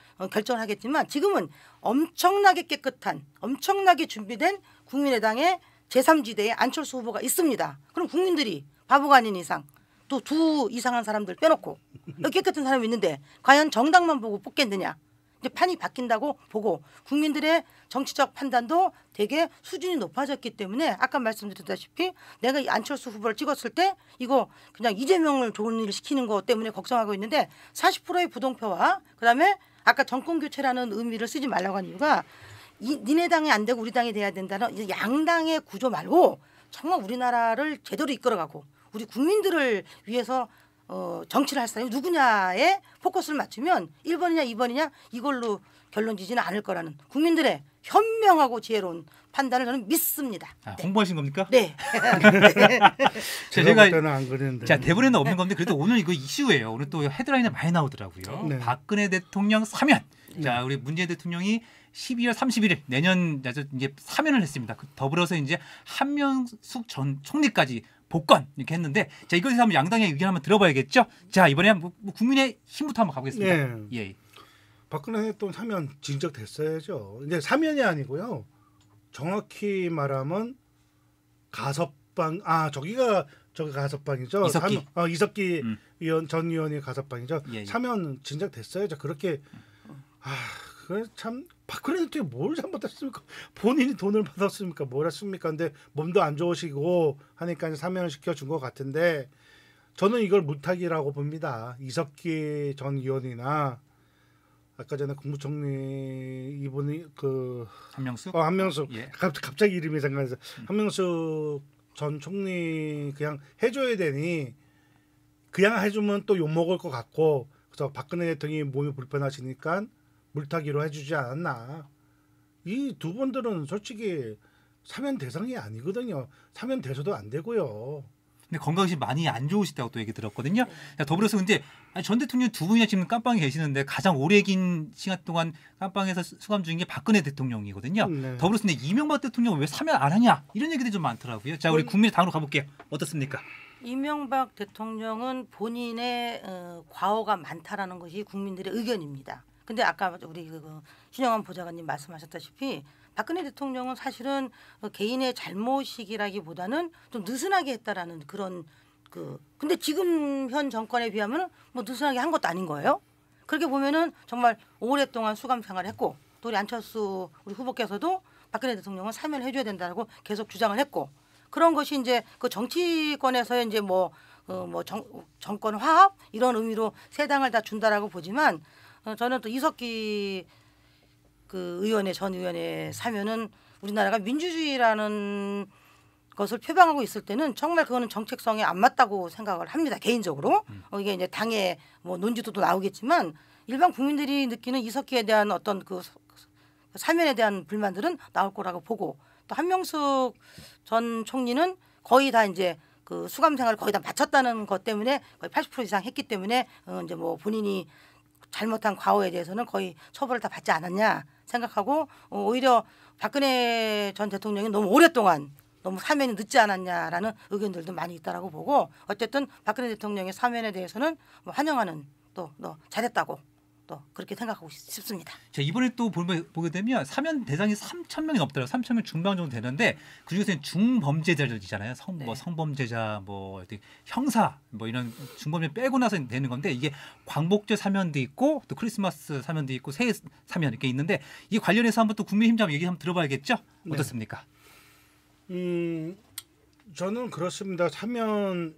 S5: 결정하겠지만 지금은 엄청나게 깨끗한, 엄청나게 준비된 국민의당의 제3지대에 안철수 후보가 있습니다. 그럼 국민들이 바보가 아닌 이상 또 두 이상한 사람들 빼놓고 여기 깨끗한 사람이 있는데 과연 정당만 보고 뽑겠느냐. 이제 판이 바뀐다고 보고 국민들의 정치적 판단도 되게 수준이 높아졌기 때문에 아까 말씀드렸다시피 내가 이 안철수 후보를 찍었을 때 이거 그냥 이재명을 좋은 일을 시키는 것 때문에 걱정하고 있는데 40%의 부동표와 그다음에 아까 정권 교체라는 의미를 쓰지 말라고 한 이유가 니네 당이 안 되고 우리 당이 돼야 된다는 이 양당의 구조 말고 정말 우리나라를 제대로 이끌어가고 우리 국민들을 위해서 정치를 할 사람이 누구냐에 포커스를 맞추면 1번이냐 2번이냐 이걸로 결론 지지는 않을 거라는 국민들의 현명하고 지혜로운 판단을 저는 믿습니다.
S1: 홍보하신 겁니까?
S5: 네.
S6: 제가 볼 때는 안 그랬는데.
S1: 자, 대본에는 없는 건데 그래도 오늘 이거 이슈예요. 오늘 또 헤드라인에 많이 나오더라고요.
S6: 네.
S1: 박근혜 대통령 사면. 자, 우리 문재인 대통령이 12월 31일 내년 이제 사면을 했습니다. 더불어서 이제 한명숙 전 총리까지 복권 이렇게 했는데, 자, 이것에 대해서 한번 양당의 의견 한번 들어봐야겠죠. 자, 이번에 뭐 국민의 힘부터 한번 가보겠습니다.
S6: 네.
S1: 예.
S6: 박근혜 대통령 사면 진척됐어야죠. 이제 사면이 아니고요. 정확히 말하면 가석방. 저기가 가석방이죠.
S1: 이석기.
S6: 이석기 전 의원이 가석방이죠.
S1: 예.
S6: 사면 진척됐어야죠. 그렇게 그래 참 박근혜 대통령이 뭘 잘못했습니까? 본인이 돈을 받았습니까? 뭘 했습니까? 근데 몸도 안 좋으시고 하니까 사면을 시켜준 것 같은데 저는 이걸 무탁이라고 봅니다. 이석기 전 의원이나 아까 전에 국무총리 이분이
S1: 한명숙?
S6: 한명숙.
S1: 예.
S6: 갑자기 이름이 생각나서 한명숙 전 총리 그냥 해줘야 되니 그냥 해주면 또 욕먹을 것 같고, 그래서 박근혜 대통령이 몸이 불편하시니까 물타기로 해주지 않았나. 이 두 분들은 솔직히 사면 대상이 아니거든요. 사면 돼서도 안 되고요.
S1: 근데 건강이 많이 안 좋으시다고 또 얘기 들었거든요. 자, 더불어서 근데 전 대통령 두 분이나 지금 깜빵에 계시는데 가장 오래 긴 시간 동안 깜빵에서 수감 중인 게 박근혜 대통령이거든요.
S6: 네.
S1: 더불어서 근데 이명박 대통령 왜 사면 안 하냐 이런 얘기들이 좀 많더라고요. 자, 우리 국민의당으로 가볼게요. 어떻습니까?
S5: 이명박 대통령은 본인의 과오가 많다라는 것이 국민들의 의견입니다. 근데 아까 우리 신영환 보좌관님 말씀하셨다시피 박근혜 대통령은 사실은 개인의 잘못이기라기보다는 좀 느슨하게 했다라는 그런 근데 지금 현 정권에 비하면 뭐 느슨하게 한 것도 아닌 거예요. 그렇게 보면은 정말 오랫동안 수감 생활을 했고 또 우리 안철수 우리 후보께서도 박근혜 대통령은 사면을 해줘야 된다고 계속 주장을 했고, 그런 것이 이제 그 정치권에서의 이제 정권 화합 이런 의미로 세 당을 다 준다라고 보지만 저는 또 이석기 전 의원의 사면은 우리나라가 민주주의라는 것을 표방하고 있을 때는 정말 그거는 정책성에 안 맞다고 생각을 합니다. 개인적으로. 이게 이제 당의 논지도 나오겠지만 일반 국민들이 느끼는 이석기에 대한 어떤 사면에 대한 불만들은 나올 거라고 보고, 또 한명숙 전 총리는 거의 다 이제 수감 생활을 거의 다 마쳤다는 것 때문에 거의 80% 이상 했기 때문에 이제 본인이 잘못한 과오에 대해서는 거의 처벌을 다 받지 않았냐 생각하고, 오히려 박근혜 전 대통령이 너무 오랫동안 너무 사면이 늦지 않았냐라는 의견들도 많이 있다라고 보고 어쨌든 박근혜 대통령의 사면에 대해서는 뭐 환영하는 또 너 잘했다고 또 그렇게 생각하고 싶습니다.
S1: 자, 이번에 또 보게 되면 사면 대상이 3,000명이 넘더라고요. 3,000명 중반 정도 되는데 그중에서는 중범죄자들이잖아요. 뭐 성범죄자, 뭐 형사, 뭐 이런 중범죄 빼고 나서 되는 건데 이게 광복절 사면도 있고 또 크리스마스 사면도 있고 새해 사면 이렇게 있는데 이 관련해서 한번 또 국민힘 얘기 한번 들어봐야겠죠? 어떻습니까?
S6: 저는 그렇습니다. 사면이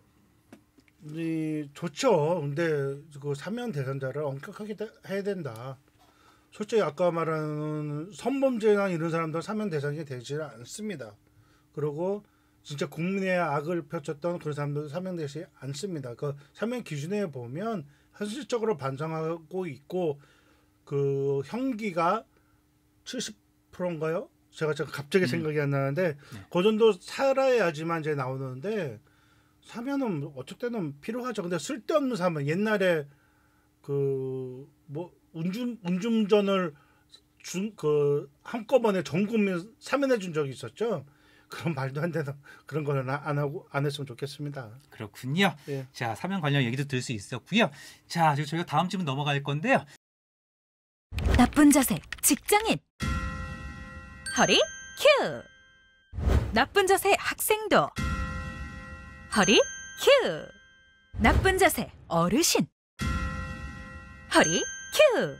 S6: 좋죠. 근데 그 사면 대상자를 엄격하게 해야 된다. 솔직히 아까 말하는 성범죄나 이런 사람들 사면 대상이 되지 않습니다. 그리고 진짜 국민의 악을 펼쳤던 그런 사람들 사면되지 않습니다. 그 사면 기준에 보면 현실적으로 반성하고 있고 그 형기가 70%인가요? 제가 갑자기 생각이 안 나는데 그 정도 살아야지만 이제 나오는데 사면은 어쩔 때는 필요하죠. 근데 쓸데없는 사면 옛날에 그 뭐 운전을 그 한꺼번에 전 국민 사면해 준 적이 있었죠. 그런 말도 안 되는 그런 거는 안 했으면 좋겠습니다.
S1: 그렇군요.
S6: 예.
S1: 자, 사면 관련 얘기도 들을 수 있었고요. 자, 지금 저희가 다음 질문 넘어갈 건데요.
S2: 나쁜 자세 직장인. 허리 큐. 나쁜 자세 학생도. 허리 큐. 나쁜 자세 어르신. 허리 큐.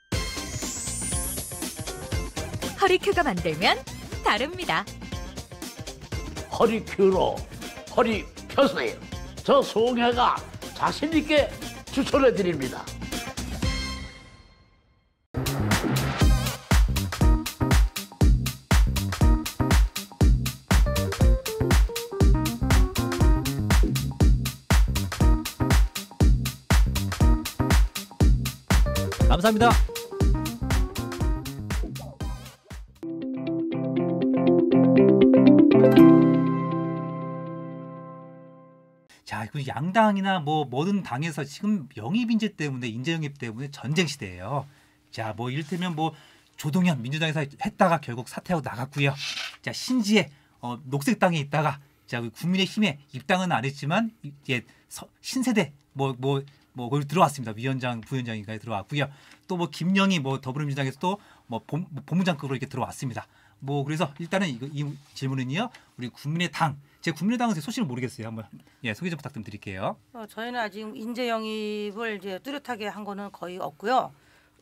S2: 허리 큐가 만들면 다릅니다.
S3: 허리 큐로 허리 펴세요. 저 송혜가 자신 있게 추천해 드립니다.
S1: 감사합니다. 자, 그 양당이나 뭐 모든 당에서 지금 영입 인재 때문에 인재 영입 때문에 전쟁 시대예요. 자, 뭐 이를테면 뭐 조동현 민주당에서 했다가 결국 사퇴하고 나갔고요. 자, 신지혜 녹색당에 있다가 자, 국민의힘에 입당은 안 했지만 이제 신세대 거기 들어왔습니다. 위원장, 부위원장인가에 들어왔고요. 또 뭐 김영희 뭐 더불어민주당에서 또 뭐 본부장급으로 이렇게 들어왔습니다. 뭐 그래서 일단은 이 질문은요. 우리 국민의당, 제 국민의당은 소식을 모르겠어요. 한번 소개 좀 부탁드릴게요.
S5: 저희는 아직 인재 영입을 이제 뚜렷하게 한 거는 거의 없고요.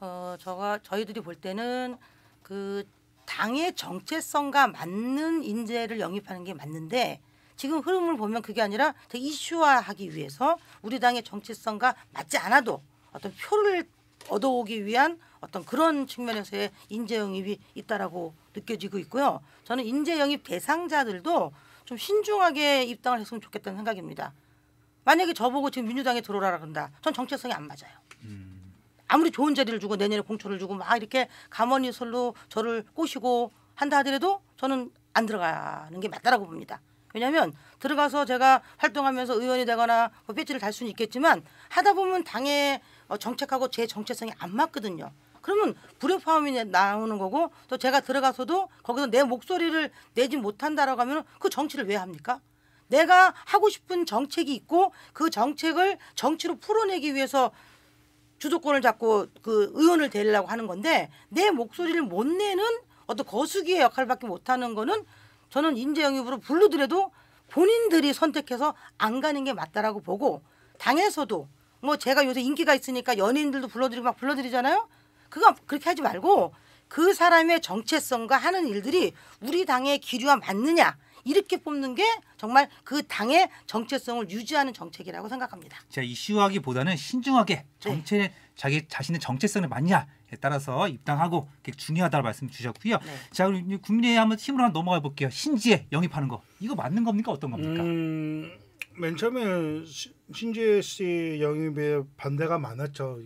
S5: 저희들이 볼 때는 그 당의 정체성과 맞는 인재를 영입하는 게 맞는데 지금 흐름을 보면 그게 아니라 되게 이슈화하기 위해서 우리 당의 정체성과 맞지 않아도 어떤 표를 얻어오기 위한 어떤 그런 측면에서의 인재 영입이 있다라고 느껴지고 있고요. 저는 인재 영입 대상자들도 좀 신중하게 입당을 했으면 좋겠다는 생각입니다. 만약에 저보고 지금 민주당에 들어오라 그런다. 전 정체성이 안 맞아요. 아무리 좋은 자리를 주고 내년에 공천을 주고 막 이렇게 가머니설로 저를 꼬시고 한다 하더라도 저는 안 들어가는 게 맞다라고 봅니다. 왜냐하면 들어가서 제가 활동하면서 의원이 되거나 뭐 배지를 달 수는 있겠지만 하다 보면 당의 정책하고 제 정체성이 안 맞거든요. 그러면 불협화음이 나오는 거고 또 제가 들어가서도 거기서 내 목소리를 내지 못한다라고 하면 그 정치를 왜 합니까? 내가 하고 싶은 정책이 있고 그 정책을 정치로 풀어내기 위해서 주도권을 잡고 그 의원을 되려고 하는 건데 내 목소리를 못 내는 어떤 거수기의 역할밖에 못하는 거는 저는 인재 영입으로 부르더라도 본인들이 선택해서 안 가는 게 맞다라고 보고 당에서도 뭐 제가 요새 인기가 있으니까 연예인들도 불러드리고 막 불러드리잖아요. 그거 그렇게 하지 말고 그 사람의 정체성과 하는 일들이 우리 당의 기류와 맞느냐 이렇게 뽑는 게 정말 그 당의 정체성을 유지하는 정책이라고 생각합니다.
S1: 자, 이슈하기보다는 신중하게 자기 자신의 정체성에 맞냐에 따라서 입당하고 중요하다고 말씀 주셨고요.
S5: 네.
S1: 자, 우리 국민의힘 한번 팀으로 한번 넘어가 볼게요. 신지혜 영입하는 거 이거 맞는 겁니까 어떤 겁니까?
S6: 맨 처음에 신지혜 씨 영입에 반대가 많았죠.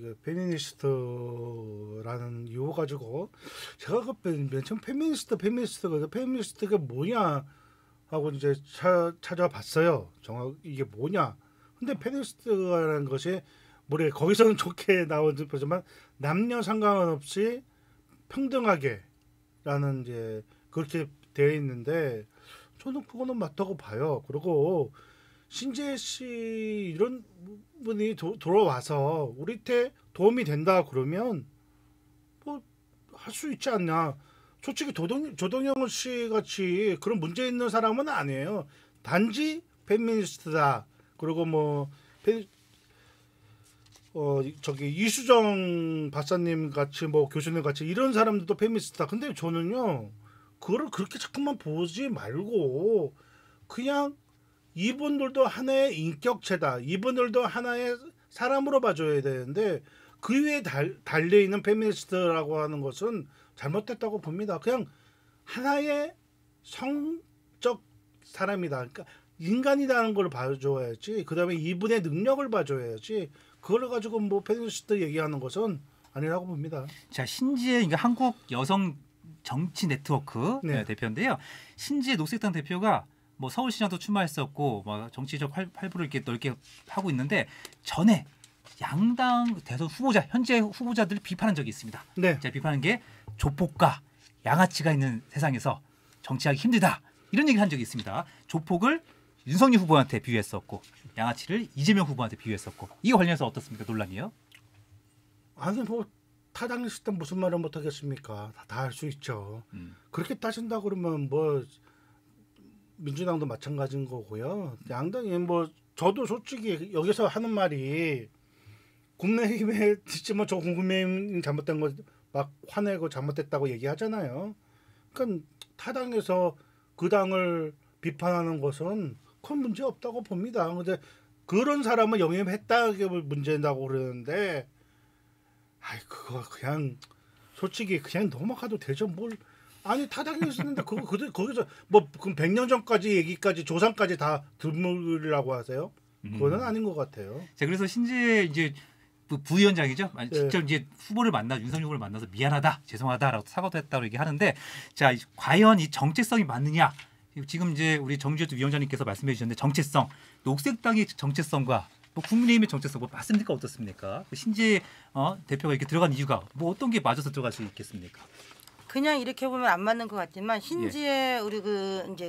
S6: 페미니스트라는 이유 가지고 제가 맨 처음 페미니스트가 뭐냐 하고 이제 찾아봤어요. 정확 이게 뭐냐. 근데 페미니스트라는 것이 거기서는 좋게 나오는 거지만 남녀 상관없이 평등하게라는 이제 그렇게 되어 있는데 저는 그거는 맞다고 봐요. 그리고 신재 씨 이런 분이 돌아와서 우리한테 도움이 된다 그러면 뭐 할 수 있지 않냐. 솔직히 조동영 씨 같이 그런 문제 있는 사람은 아니에요. 단지 페미니스트다. 그리고 뭐 저기 이수정 박사님 같이 뭐 교수님 같이 이런 사람들도 페미니스트다. 근데 저는요 그거를 그렇게 자꾸만 보지 말고 그냥 이분들도 하나의 인격체다. 이분들도 하나의 사람으로 봐줘야 되는데 그 위에 달려있는 페미니스트라고 하는 것은 잘못됐다고 봅니다. 그냥 하나의 성적 사람이다. 그러니까 인간이라는 걸 봐줘야지. 그 다음에 이분의 능력을 봐줘야지. 그걸 가지고 뭐 페미니스트 얘기하는 것은 아니라고 봅니다.
S1: 자, 신지혜 한국 여성 정치 네트워크
S6: 네.
S1: 대표인데요. 신지혜 녹색당 대표가 뭐 서울시장도 출마했었고 뭐 정치적 활부를 이렇게 넓게 하고 있는데 전에 양당 대선 후보자 현재 후보자들을 비판한 적이 있습니다.
S6: 네.
S1: 제가 비판한 게 조폭과 양아치가 있는 세상에서 정치하기 힘들다 이런 얘기를 한 적이 있습니다. 조폭을 윤석열 후보한테 비유했었고 양아치를 이재명 후보한테 비유했었고 이거 관련해서 어떻습니까? 논란이요?
S6: 아니 뭐 타당했을 때 무슨 말을 못 하겠습니까? 다 할 수 있죠. 그렇게 따진다 그러면 뭐 민주당도 마찬가지인 거고요. 양당이 뭐 저도 솔직히 여기서 하는 말이 국민의힘에 진짜 뭐 저 국민의힘 잘못된 거 막 화내고 잘못됐다고 얘기하잖아요. 그러니까 타당에서 그 당을 비판하는 것은 큰 문제 없다고 봅니다. 근데 그런 사람은 영입했다게 문제다고 그러는데, 아이 그거 그냥 솔직히 그냥 넘어가도 되죠. 뭘 아니 타당에 있었는데 그거 거기서 뭐 그럼 100년 전까지 얘기까지 조상까지 다 드물라고 하세요? 그거는 아닌 것 같아요.
S1: 자, 그래서 신재 이제 부위원장이죠. 아니,
S6: 네.
S1: 직접 이제 윤석열 후보를 만나서 미안하다, 죄송하다라고 사과도 했다고 얘기하는데, 자, 과연 이 정체성이 맞느냐? 지금 이제 우리 정주엽 위원장님께서 말씀해 주셨는데 정체성, 녹색당의 정체성과 뭐 국민의힘의 정체성 뭐 맞습니까? 어떻습니까? 신재 대표가 이렇게 들어간 이유가 뭐 어떤 게 맞아서 들어갈 수 있겠습니까?
S5: 그냥 이렇게 보면 안 맞는 것 같지만 신지혜 우리 이제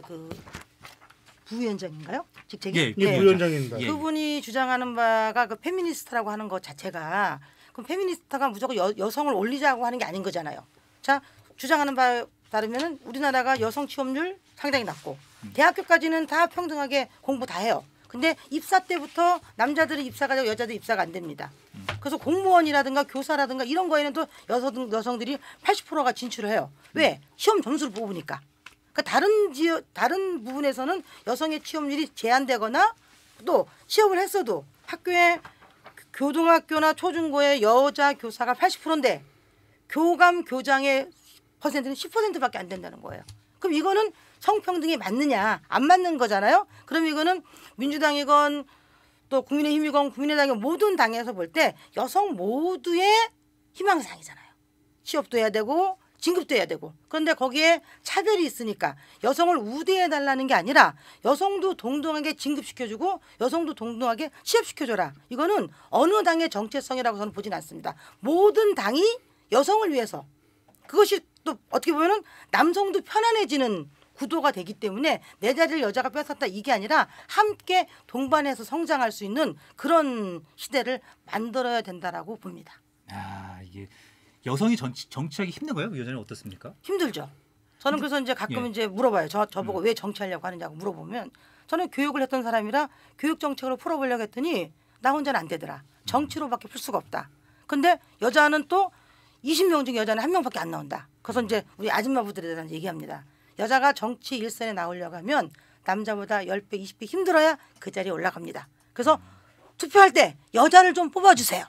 S5: 부위원장인가요? 직책이?
S1: 예,
S6: 예, 부위원장입니다.
S1: 예.
S5: 그분이 주장하는 바가 그 페미니스트라고 하는 것 자체가 그 페미니스트가 무조건 여성을 올리자고 하는 게 아닌 거잖아요. 자, 주장하는 바에 따르면은 우리나라가 여성 취업률 상당히 낮고 대학교까지는 다 평등하게 공부 다 해요. 근데 입사 때부터 남자들이 입사가 되고 여자들이 입사가 안 됩니다. 그래서 공무원이라든가 교사라든가 이런 거에는 또 여성들이 80%가 진출을 해요. 왜? 시험 점수를 뽑으니까. 그러니까 다른 부분에서는 여성의 취업률이 제한되거나 또 취업을 했어도 학교에 교등학교나 초중고의 여자 교사가 80%인데 교감 교장의 퍼센트는 10%밖에 안 된다는 거예요. 그럼 이거는 성평등이 맞느냐? 안 맞는 거잖아요. 그럼 이거는 민주당이건 또 국민의힘이건 국민의당이건 모든 당에서 볼 때 여성 모두의 희망사항이잖아요. 취업도 해야 되고 진급도 해야 되고. 그런데 거기에 차별이 있으니까 여성을 우대해달라는 게 아니라 여성도 동등하게 진급시켜주고 여성도 동등하게 취업시켜줘라. 이거는 어느 당의 정체성이라고 저는 보진 않습니다. 모든 당이 여성을 위해서 그것이 또 어떻게 보면 남성도 편안해지는 구도가 되기 때문에 내 자리를 여자가 뺏었다 이게 아니라 함께 동반해서 성장할 수 있는 그런 시대를 만들어야 된다라고 봅니다.
S1: 아, 이게 여성이 정치하기 힘든 거예요? 위원장님 어떻습니까?
S5: 힘들죠. 저는 그래서 이제 가끔
S1: 예.
S5: 이제 물어봐요. 저보고 왜 정치하려고 하느냐고 물어보면 저는 교육을 했던 사람이라 교육 정책으로 풀어보려고 했더니 나 혼자는 안 되더라. 정치로밖에 풀 수가 없다. 근데 여자는 또 20명 중에 여자는 1명밖에 안 나온다. 그래서 이제 우리 아줌마부들에 대한 얘기합니다. 여자가 정치 일선에 나오려고 하면 남자보다 10배, 20배 힘들어야 그 자리에 올라갑니다. 그래서 투표할 때 여자를 좀 뽑아주세요.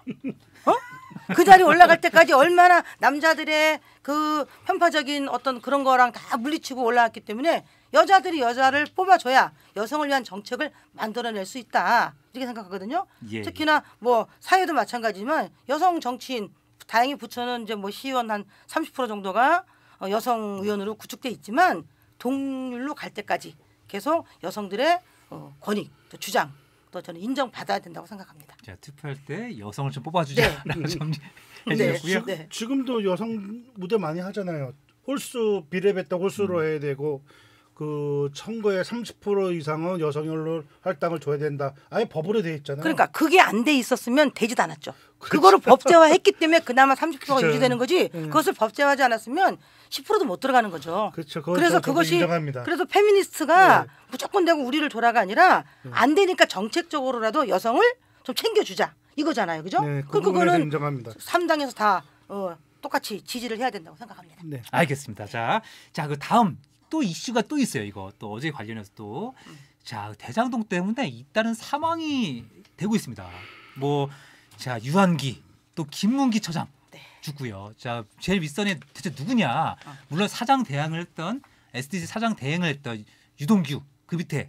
S5: 그 자리에 올라갈 때까지 얼마나 남자들의 그 편파적인 어떤 그런 거랑 다 물리치고 올라왔기 때문에 여자들이 여자를 뽑아줘야 여성을 위한 정책을 만들어낼 수 있다. 이렇게 생각하거든요.
S1: 예.
S5: 특히나 뭐 사회도 마찬가지지만 여성 정치인 다행히 부천은 이제 뭐 시의원 한 30% 정도가 여성 의원으로 구축돼 있지만 동률로 갈 때까지 계속 여성들의 권익, 또 주장, 또 저는 인정받아야 된다고 생각합니다.
S1: 자, 투표할 때 여성을 좀 뽑아주자라고 정리해주셨고요.
S5: 네.
S6: 지금도 여성 무대 많이 하잖아요. 홀수 비례배당 홀수로 해야 되고 그 선거의 30% 이상은 여성을 할당을 줘야 된다. 아예 법으로 돼 있잖아요.
S5: 그러니까 그게 안 돼 있었으면 되지도 않았죠. 그거를 법제화했기 때문에 그나마 30%가
S6: 그렇죠.
S5: 유지되는 거지.
S6: 네.
S5: 그것을 법제화하지 않았으면 10%도 못 들어가는 거죠.
S6: 그렇죠.
S5: 그래서 그것이
S6: 인정합니다.
S5: 그래서 페미니스트가
S6: 네.
S5: 무조건 되고 우리를 줘라가 아니라 안 되니까 정책적으로라도 여성을 좀 챙겨주자 이거잖아요, 그죠?
S6: 네,
S5: 그럼
S6: 그 부분에서
S5: 그거는
S6: 인정합니다.
S5: 3당에서 다 똑같이 지지를 해야 된다고 생각합니다.
S6: 네.
S1: 알겠습니다. 자, 그 다음 또 이슈가 또 있어요. 이거 또 어제 관련해서 또 자, 대장동 때문에 잇따른 사망이 되고 있습니다. 뭐 자, 유한기 또 김문기 처장
S5: 네.
S1: 죽고요. 자, 제일 윗선에 대체 누구냐? 물론 사장 대행을 했던 SDG 사장 대행을 했던 유동규 그 밑에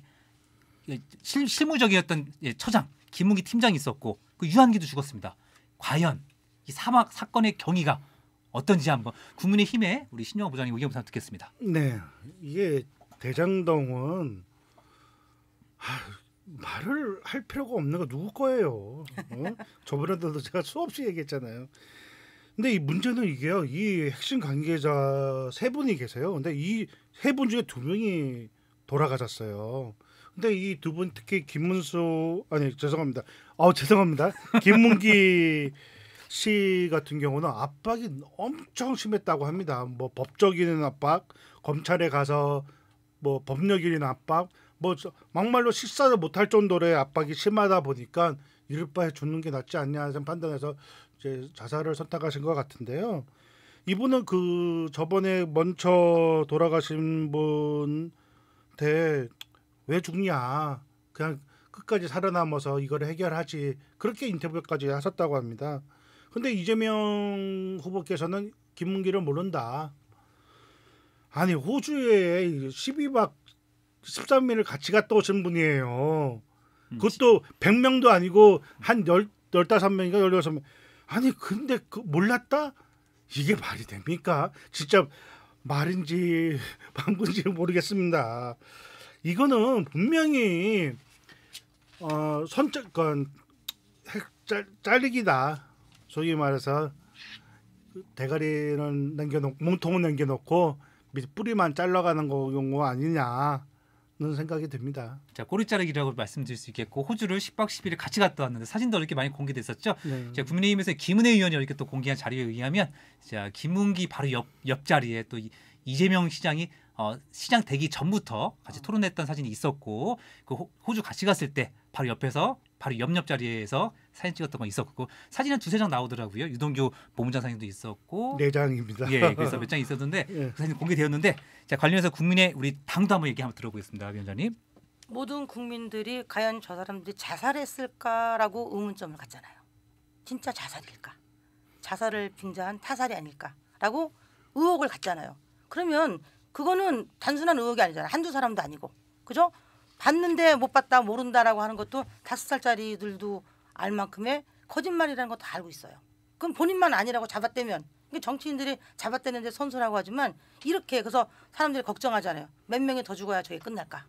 S1: 실무적이었던 처장 김문기 팀장이 있었고 그 유한기도 죽었습니다. 과연 이 사막 사건의 경위가 어떤지 한번 국민의힘의 우리 신영호 부장님 의견 부탁 듣겠습니다.
S6: 네, 이게 대장동은 말을 할 필요가 없는 거 누구 거예요? 저번에도 제가 수없이 얘기했잖아요. 근데 이 문제는 이게요. 이 핵심 관계자 3분이 계세요. 근데 이 3분 중에 2명이 돌아가셨어요. 근데 이 2분 특히 죄송합니다. 김문기 씨 같은 경우는 압박이 엄청 심했다고 합니다. 뭐 법적인 압박, 검찰에 가서 뭐 법력인 압박, 뭐 막말로 식사를 못할 정도로의 압박이 심하다 보니까 이럴 바에 죽는 게 낫지 않냐 하는 판단해서 이제 자살을 선택하신 것 같은데요. 이분은 그 저번에 먼저 돌아가신 분한테 왜 죽냐, 그냥 끝까지 살아남아서 이걸 해결하지, 그렇게 인터뷰까지 하셨다고 합니다. 근데 이재명 후보께서는 김문기를 모른다. 아니 호주에 12박 13일을 같이 갔다 오신 분이에요. 그것도 100명도 아니고 한 15명인가 16명. 아니 근데 그 몰랐다? 이게 말이 됩니까? 진짜 말인지 방구인지 모르겠습니다. 이거는 분명히 선택권 잘리기다. 소위 말해서 대가리는 남겨놓고 몸통은 남겨놓고 뿌리만 잘라가는 거 아니냐는 생각이 듭니다.
S1: 자, 꼬리 자르기라고 말씀드릴 수 있겠고 호주를 10박 10일을 같이 갔다 왔는데 사진도 이렇게 많이 공개됐었죠.
S6: 네.
S1: 자, 국민의힘에서 김은혜 의원이 이렇게 또 공개한 자료에 의하면 자, 김문기 바로 옆 자리에 또 이재명 시장이 시장 되기 전부터 같이 토론했던 사진이 있었고 그 호주 같이 갔을 때 바로 옆에서 바로 옆 자리에서 사진 찍었던 거 있었고 사진은 2-3장 나오더라고요. 유동규 본부장 사진도 있었고
S6: 4장입니다.
S1: 예, 그래서 몇 장 있었는데
S6: 예.
S1: 그 사진 공개되었는데 자, 관련해서 국민의 우리 당도 한번 얘기 한번 들어보겠습니다. 위원장님.
S5: 모든 국민들이 과연 저 사람들이 자살했을까라고 의문점을 갖잖아요. 진짜 자살일까? 자살을 빙자한 타살이 아닐까라고 의혹을 갖잖아요. 그러면 그거는 단순한 의혹이 아니잖아요. 한두 사람도 아니고. 그죠? 봤는데 못 봤다 모른다라고 하는 것도 5살짜리들도 알 만큼의 거짓말이라는 거 다 알고 있어요. 그럼 본인만 아니라고 잡았다면 정치인들이 잡았다는데 선수라고 하지만 이렇게 그래서 사람들이 걱정하잖아요. 몇 명이 더 죽어야 저게 끝날까?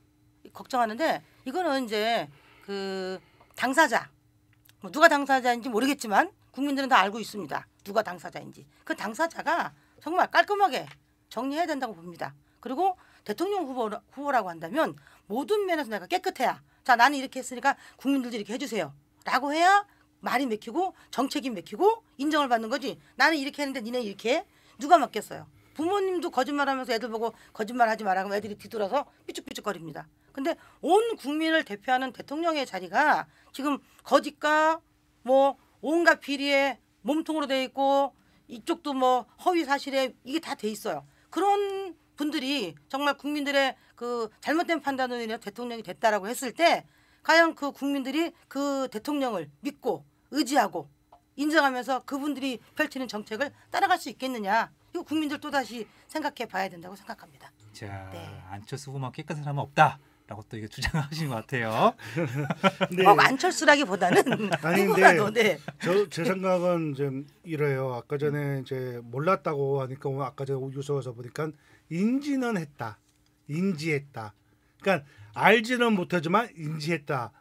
S5: 걱정하는데 이거는 이제 그 당사자 뭐 누가 당사자인지 모르겠지만 국민들은 다 알고 있습니다. 누가 당사자인지. 그 당사자가 정말 깔끔하게 정리해야 된다고 봅니다. 그리고 대통령 후보라고 한다면 모든 면에서 내가 깨끗해야 자 나는 이렇게 했으니까 국민들도 이렇게 해주세요 라고 해야 말이 맥히고 정책이 맥히고 인정을 받는 거지. 나는 이렇게 했는데 니네 이렇게 해? 누가 맡겠어요. 부모님도 거짓말하면서 애들 보고 거짓말하지 마라 하면 애들이 뒤돌아서 삐죽삐죽거립니다. 근데 온 국민을 대표하는 대통령의 자리가 지금 거짓과 뭐 온갖 비리에 몸통으로 돼 있고 이쪽도 뭐 허위 사실에 이게 다 돼 있어요. 그런 분들이 정말 국민들의 그 잘못된 판단으로 인해 대통령이 됐다라고 했을 때 과연 그 국민들이 그 대통령을 믿고 의지하고 인정하면서 그분들이 펼치는 정책을 따라갈 수 있겠느냐. 이거 국민들 또다시 생각해 봐야 된다고 생각합니다.
S1: 자,
S5: 네.
S1: 안철수 후보만 깨끗한 사람은 없다라고 또 이게 주장하시는 것 같아요.
S6: 네.
S5: 꼭 안철수라기보다는
S6: 아니,
S5: 누구라도 네.
S6: 제 생각은 좀 이래요. 아까 전에 이제 몰랐다고 하니까 오늘 아까 전에 뉴스에서 보니까 인지는 했다, 인지했다. 그러니까 알지는 못하지만 인지했다.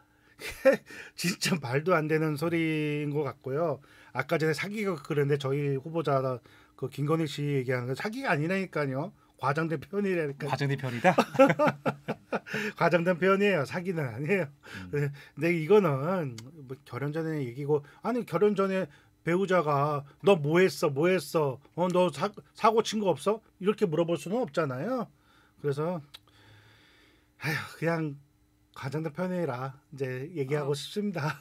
S6: 진짜 말도 안 되는 소리인 것 같고요. 아까 전에 사기가 그랬는데 저희 후보자 그 김건희 씨 얘기하는 건 사기가 아니라니까요. 과장된 표현이라니까.
S1: 과장된 표현이다.
S6: 과장된 표현이에요. 사기는 아니에요. 근데 이거는 뭐 결혼 전에 얘기고 아니 결혼 전에 배우자가 너 뭐 했어? 너 사고 친 거 없어? 이렇게 물어볼 수는 없잖아요. 그래서 그냥 과장된 표현이라 이제 얘기하고 싶습니다.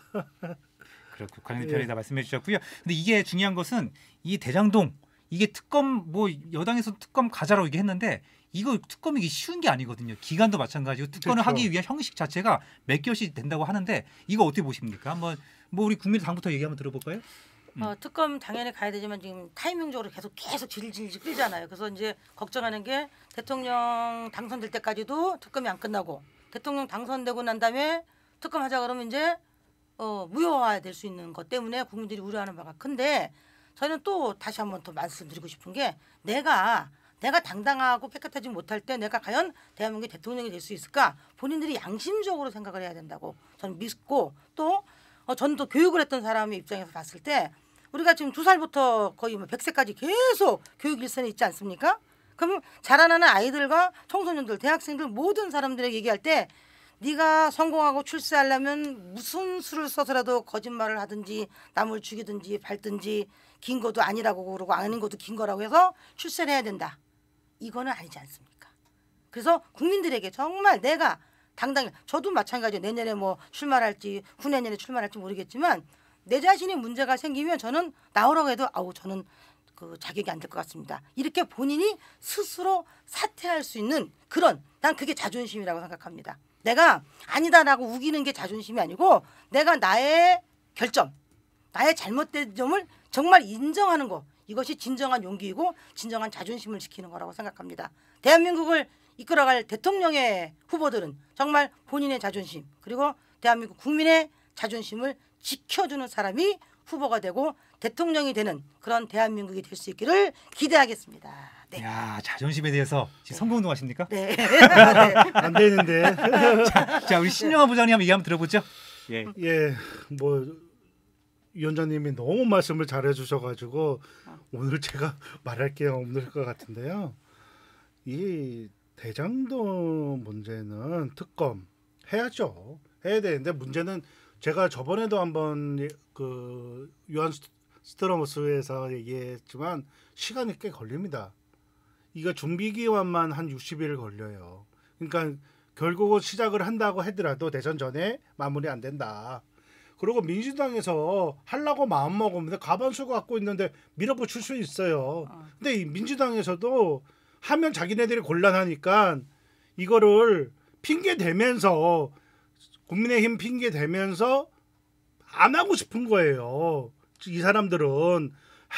S1: 그렇고 과장된 표현이다 말씀해 주셨고요. 근데 이게 중요한 것은 이 대장동 이게 특검 뭐 여당에서 특검 가자라고 얘기했는데 이거 특검이 쉬운 게 아니거든요. 기간도 마찬가지고 특검을
S6: 그렇죠.
S1: 하기 위한 형식 자체가 몇 개월씩 된다고 하는데 이거 어떻게 보십니까? 한번 뭐 우리 국민의당부터 얘기 한번 들어볼까요?
S5: 특검 당연히 가야 되지만 지금 타이밍적으로 계속 질질 끌잖아요. 그래서 이제 걱정하는 게 대통령 당선될 때까지도 특검이 안 끝나고 대통령 당선되고 난 다음에 특검 하자 그러면 이제 무효화 될 수 있는 것 때문에 국민들이 우려하는 바가 큰데 저는 또 다시 한번 더 말씀드리고 싶은 게 내가 당당하고 깨끗하지 못할 때 내가 과연 대한민국의 대통령이 될 수 있을까? 본인들이 양심적으로 생각을 해야 된다고 저는 믿고 또 저는 또 교육을 했던 사람의 입장에서 봤을 때 우리가 지금 2살부터 거의 100세까지 계속 교육 일선에 있지 않습니까? 그럼 자라나는 아이들과 청소년들, 대학생들 모든 사람들에게 얘기할 때 네가 성공하고 출세하려면 무슨 수를 써서라도 거짓말을 하든지 남을 죽이든지 밟든지 긴 거도 아니라고 그러고 아닌 것도 긴 거라고 해서 출세를 해야 된다. 이거는 아니지 않습니까? 그래서 국민들에게 정말 내가 당당히 저도 마찬가지예요. 내년에 뭐 출마할지 후내년에 출마할지 모르겠지만 내 자신이 문제가 생기면 저는 나오라고 해도 저는 그 자격이 안 될 것 같습니다. 이렇게 본인이 스스로 사퇴할 수 있는 난 그게 자존심이라고 생각합니다. 내가 아니다라고 우기는 게 자존심이 아니고 내가 나의 결점, 나의 잘못된 점을 정말 인정하는 거 이것이 진정한 용기이고 진정한 자존심을 지키는 거라고 생각합니다. 대한민국을 이끌어갈 대통령의 후보들은 정말 본인의 자존심 그리고 대한민국 국민의 자존심을 지켜주는 사람이 후보가 되고 대통령이 되는 그런 대한민국이 될 수 있기를 기대하겠습니다. 네.
S1: 야 자존심에 대해서 지금 선거운동 하십니까?
S5: 네.
S6: 안 되는데.
S1: 자 우리 신영아 부장님 한번 얘기 한번 들어보죠. 예.
S6: 뭐 위원장님이 너무 말씀을 잘해주셔가지고 오늘 제가 말할 게 없는 것 같은데요. 이 대장동 문제는 특검 해야죠. 해야 되는데 문제는 제가 저번에도 한번 그 유한 스트러머스에서 얘기했지만 시간이 꽤 걸립니다. 이거 준비 기간만 한 60일 걸려요. 그러니까 결국은 시작을 한다고 하더라도 대선 전에 마무리 안 된다. 그리고 민주당에서 하려고 마음먹으면 과반수 갖고 있는데 밀어붙일 수 있어요. 근데 이 민주당에서도 하면 자기네들이 곤란하니까 이거를 핑계 대면서 국민의힘 핑계 대면서 안 하고 싶은 거예요. 이 사람들은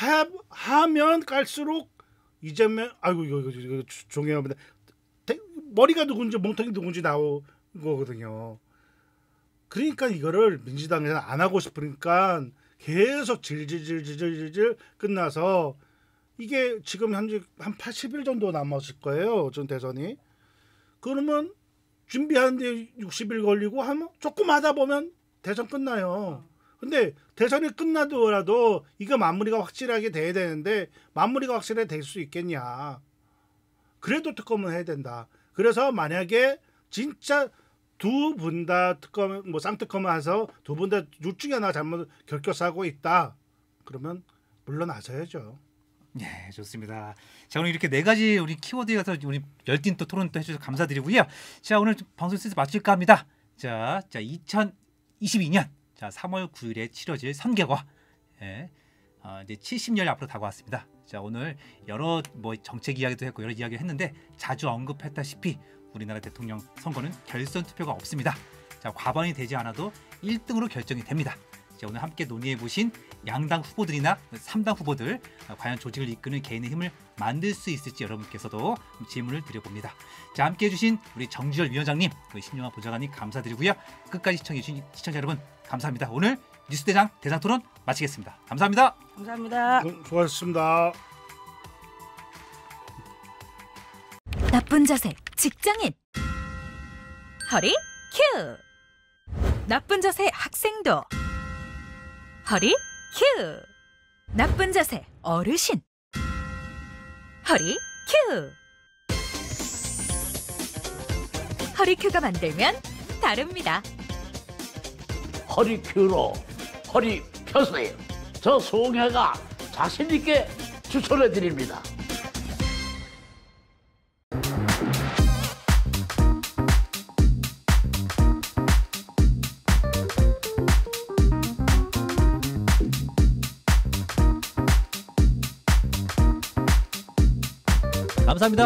S6: 하면 깔수록 이제면 이거 종해합니다. 머리가 누군지 몽통이 누군지 나오는 거거든요. 그러니까 이거를 민주당에서는 안 하고 싶으니까 계속 질질 끝나서 이게 지금 현재 한 80일 정도 남았을 거예요. 전 대선이. 그러면 준비하는데 60일 걸리고 하면 조금 하다 보면 대선 끝나요. 근데 대선이 끝나더라도 이거 마무리가 확실하게 돼야 되는데 마무리가 확실하게 될 수 있겠냐. 그래도 특검은 해야 된다. 그래서 만약에 진짜 두 분 다 특검 뭐 쌍특검을 해서 두 분 다 둘 중에 하나 잘못 결격사 하고 있다. 그러면 물러나셔야죠.
S1: 네, 좋습니다. 자, 오늘 이렇게 네 가지 우리 키워드에서 우리 열띤 또 토론 또 해주셔서 감사드리고요. 자, 오늘 방송 슬슬 마칠까 합니다. 자, 2022년 3월 9일에 치러질 3개과 이제 70년이 앞으로 다가왔습니다. 자, 오늘 여러 뭐 정책 이야기도 했고 여러 이야기를 했는데 자주 언급했다시피 우리나라 대통령 선거는 결선 투표가 없습니다. 자, 과반이 되지 않아도 1등으로 결정이 됩니다. 자, 오늘 함께 논의해 보신 양당 후보들이나 3당 후보들 과연 조직을 이끄는 개인의 힘을 만들 수 있을지 여러분께서도 질문을 드려봅니다. 자, 함께해 주신 우리 정지열 위원장님, 신영아 보좌관님 감사드리고요. 끝까지 시청해 주신 시청자 여러분 감사합니다. 오늘 뉴스대장 대장토론 마치겠습니다. 감사합니다.
S5: 감사합니다.
S6: 수고하셨습니다.
S2: 나쁜 자세 직장인 허리 큐. 나쁜 자세 학생도 허리 큐. 나쁜 자세 어르신 허리 큐. 허리큐가 만들면 다릅니다.
S3: 허리큐로 허리 펴세요. 저 송혜가 자신있게 추천해드립니다.
S1: 감사합니다.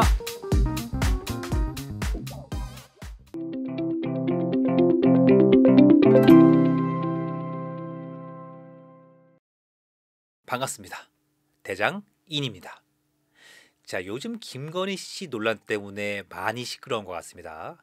S1: 반갑습니다. 대장 인입니다. 자, 요즘 김건희 씨 논란 때문에 많이 시끄러운 것 같습니다.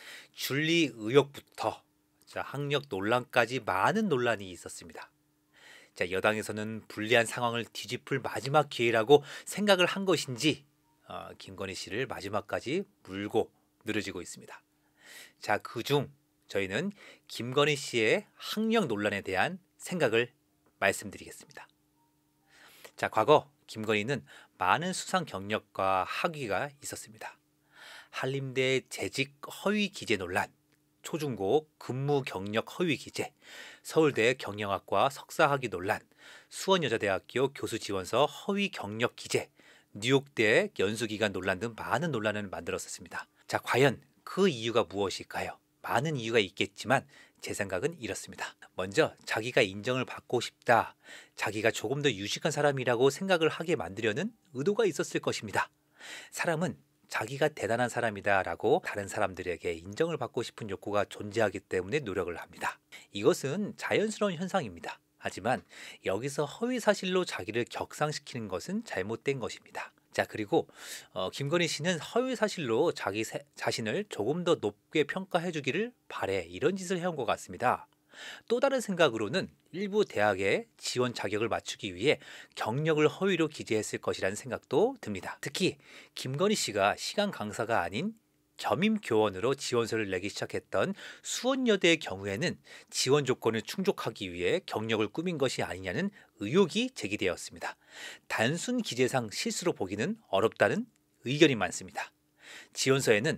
S1: 줄리 의혹부터 학력 논란까지 많은 논란이 있었습니다. 자, 여당에서는 불리한 상황을 뒤집을 마지막 기회라고 생각을 한 것인지 김건희 씨를 마지막까지 물고 늘어지고 있습니다. 자, 그중 저희는 김건희 씨의 학력 논란에 대한 생각을 말씀드리겠습니다. 자, 과거 김건희는 많은 수상 경력과 학위가 있었습니다. 한림대 재직 허위 기재 논란, 초중고 근무 경력 허위 기재, 서울대 경영학과 석사학위 논란, 수원여자대학교 교수 지원서 허위 경력 기재, 뉴욕대 연수기간 논란 등 많은 논란을 만들었었습니다. 자, 과연 그 이유가 무엇일까요? 많은 이유가 있겠지만 제 생각은 이렇습니다. 먼저 자기가 인정을 받고 싶다, 자기가 조금 더 유식한 사람이라고 생각을 하게 만들려는 의도가 있었을 것입니다. 사람은 자기가 대단한 사람이다 라고 다른 사람들에게 인정을 받고 싶은 욕구가 존재하기 때문에 노력을 합니다. 이것은 자연스러운 현상입니다. 하지만 여기서 허위 사실로 자기를 격상시키는 것은 잘못된 것입니다. 자, 그리고 김건희 씨는 허위 사실로 자기 자신을 조금 더 높게 평가해 주기를 바래, 이런 짓을 해온 것 같습니다. 또 다른 생각으로는 일부 대학에 지원 자격을 맞추기 위해 경력을 허위로 기재했을 것이라는 생각도 듭니다. 특히 김건희 씨가 시간 강사가 아닌 겸임 교원으로 지원서를 내기 시작했던 수원여대의 경우에는 지원 조건을 충족하기 위해 경력을 꾸민 것이 아니냐는 의혹이 제기되었습니다. 단순 기재상 실수로 보기는 어렵다는 의견이 많습니다. 지원서에는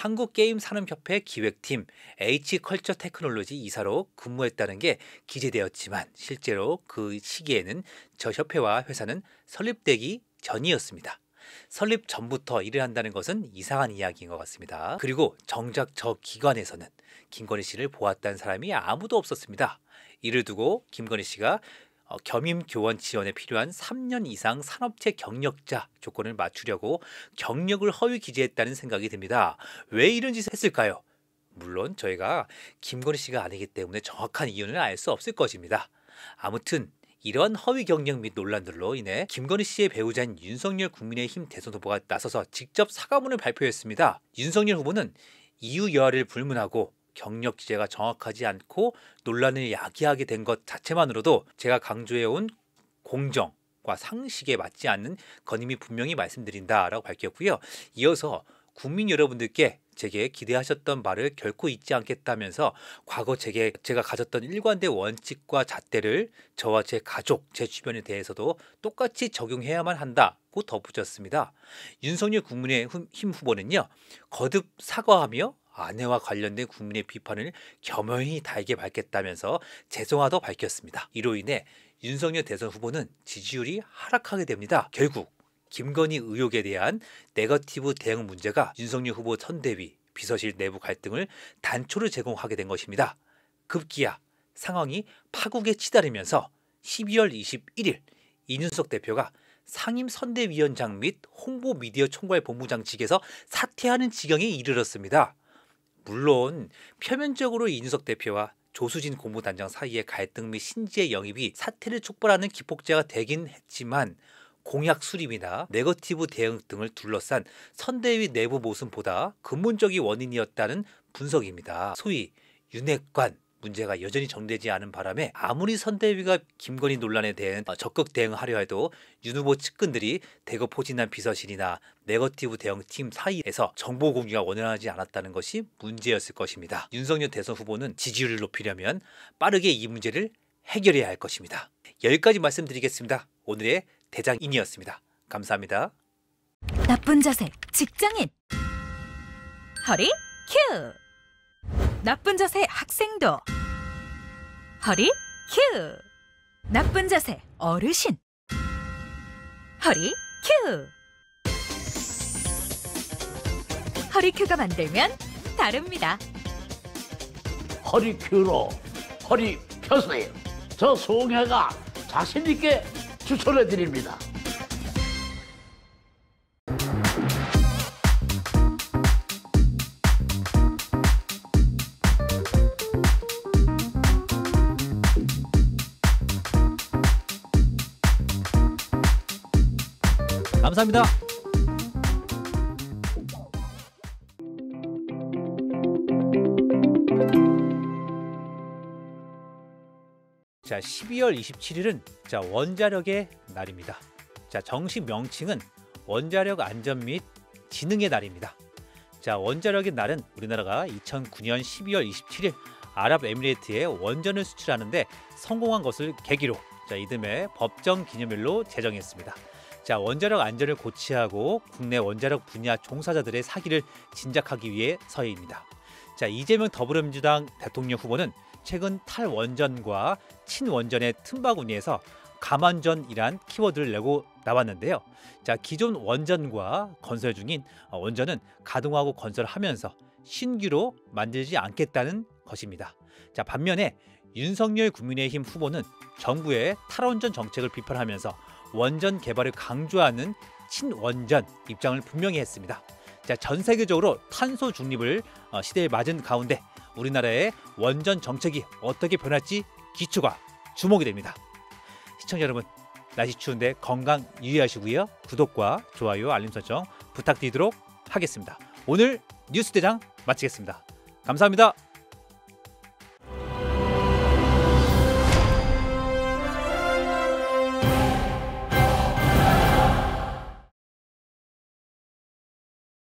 S1: 한국게임산업협회 기획팀 H컬처 테크놀로지 이사로 근무했다는 게 기재되었지만 실제로 그 시기에는 저 협회와 회사는 설립되기 전이었습니다. 설립 전부터 일을 한다는 것은 이상한 이야기인 것 같습니다. 그리고 정작 저 기관에서는 김건희 씨를 보았다는 사람이 아무도 없었습니다. 이를 두고 김건희 씨가 겸임 교원 지원에 필요한 3년 이상 산업체 경력자 조건을 맞추려고 경력을 허위 기재했다는 생각이 듭니다. 왜 이런 짓을 했을까요? 물론 저희가 김건희 씨가 아니기 때문에 정확한 이유는 알 수 없을 것입니다. 아무튼 이러한 허위 경력 및 논란들로 인해 김건희 씨의 배우자인 윤석열 국민의힘 대선 후보가 나서서 직접 사과문을 발표했습니다. 윤석열 후보는 이유 여하를 불문하고 경력 기재가 정확하지 않고 논란을 야기하게 된 것 자체만으로도 제가 강조해온 공정과 상식에 맞지 않는 건임이 분명히 말씀드린다라고 밝혔고요. 이어서 국민 여러분들께 제게 기대하셨던 말을 결코 잊지 않겠다면서 과거 제가 가졌던 일관된 원칙과 잣대를 저와 제 가족, 제 주변에 대해서도 똑같이 적용해야만 한다고 덧붙였습니다. 윤석열 국민의힘 후보는요, 거듭 사과하며 아내와 관련된 국민의 비판을 겸허히 달게 밝혔다면서 죄송하다고 밝혔습니다. 이로 인해 윤석열 대선 후보는 지지율이 하락하게 됩니다. 결국 김건희 의혹에 대한 네거티브 대응 문제가 윤석열 후보 선대위, 비서실 내부 갈등을 단초를 제공하게 된 것입니다. 급기야 상황이 파국에 치달으면서 12월 21일 이준석 대표가 상임선대위원장 및 홍보미디어 총괄본부장직에서 사퇴하는 지경에 이르렀습니다. 물론 표면적으로 이준석 대표와 조수진 공보단장 사이의 갈등 및 신지의 영입이 사태를 촉발하는 기폭제가 되긴 했지만 공약 수립이나 네거티브 대응 등을 둘러싼 선대위 내부 모순보다 근본적인 원인이었다는 분석입니다. 소위 윤핵관 문제가 여전히 정리되지 않은 바람에 아무리 선대위가 김건희 논란에 대해 적극 대응하려 해도 윤 후보 측근들이 대거 포진한 비서실이나 네거티브 대응팀 사이에서 정보 공유가 원활하지 않았다는 것이 문제였을 것입니다. 윤석열 대선 후보는 지지율을 높이려면 빠르게 이 문제를 해결해야 할 것입니다. 여기까지 말씀드리겠습니다. 오늘의 대장인이었습니다. 감사합니다.
S2: 나쁜 자세 직장인. 허리 큐. 나쁜 자세 학생도. 허리 큐. 나쁜 자세 어르신. 허리 큐. 허리 큐가 만들면 다릅니다.
S3: 허리 큐로 허리 펴세요. 저 송혜가 자신 있게 추천해 드립니다.
S1: 감사합니다. 자, 12월 27일은 원자력의 날입니다. 자, 정식 명칭은 원자력 안전 및 지능의 날입니다. 자, 원자력의 날은 우리나라가 2009년 12월 27일 아랍에미레이트에 원전을 수출하는데 성공한 것을 계기로 이듬해 법정 기념일로 제정했습니다. 자, 원자력 안전을 고취하고 국내 원자력 분야 종사자들의 사기를 진작하기 위해서입니다. 자, 이재명 더불어민주당 대통령 후보는 최근 탈원전과 친원전의 틈바구니에서 감원전이란 키워드를 내고 나왔는데요. 자, 기존 원전과 건설 중인 원전은 가동하고 건설하면서 신규로 만들지 않겠다는 것입니다. 자, 반면에 윤석열 국민의힘 후보는 정부의 탈원전 정책을 비판하면서 원전 개발을 강조하는 친원전 입장을 분명히 했습니다. 자, 전 세계적으로 탄소 중립을 시대에 맞은 가운데 우리나라의 원전 정책이 어떻게 변할지 기초가 주목이 됩니다. 시청자 여러분, 날씨 추운데 건강 유의하시고요. 구독과 좋아요, 알림 설정 부탁드리도록 하겠습니다. 오늘 뉴스대장 마치겠습니다. 감사합니다.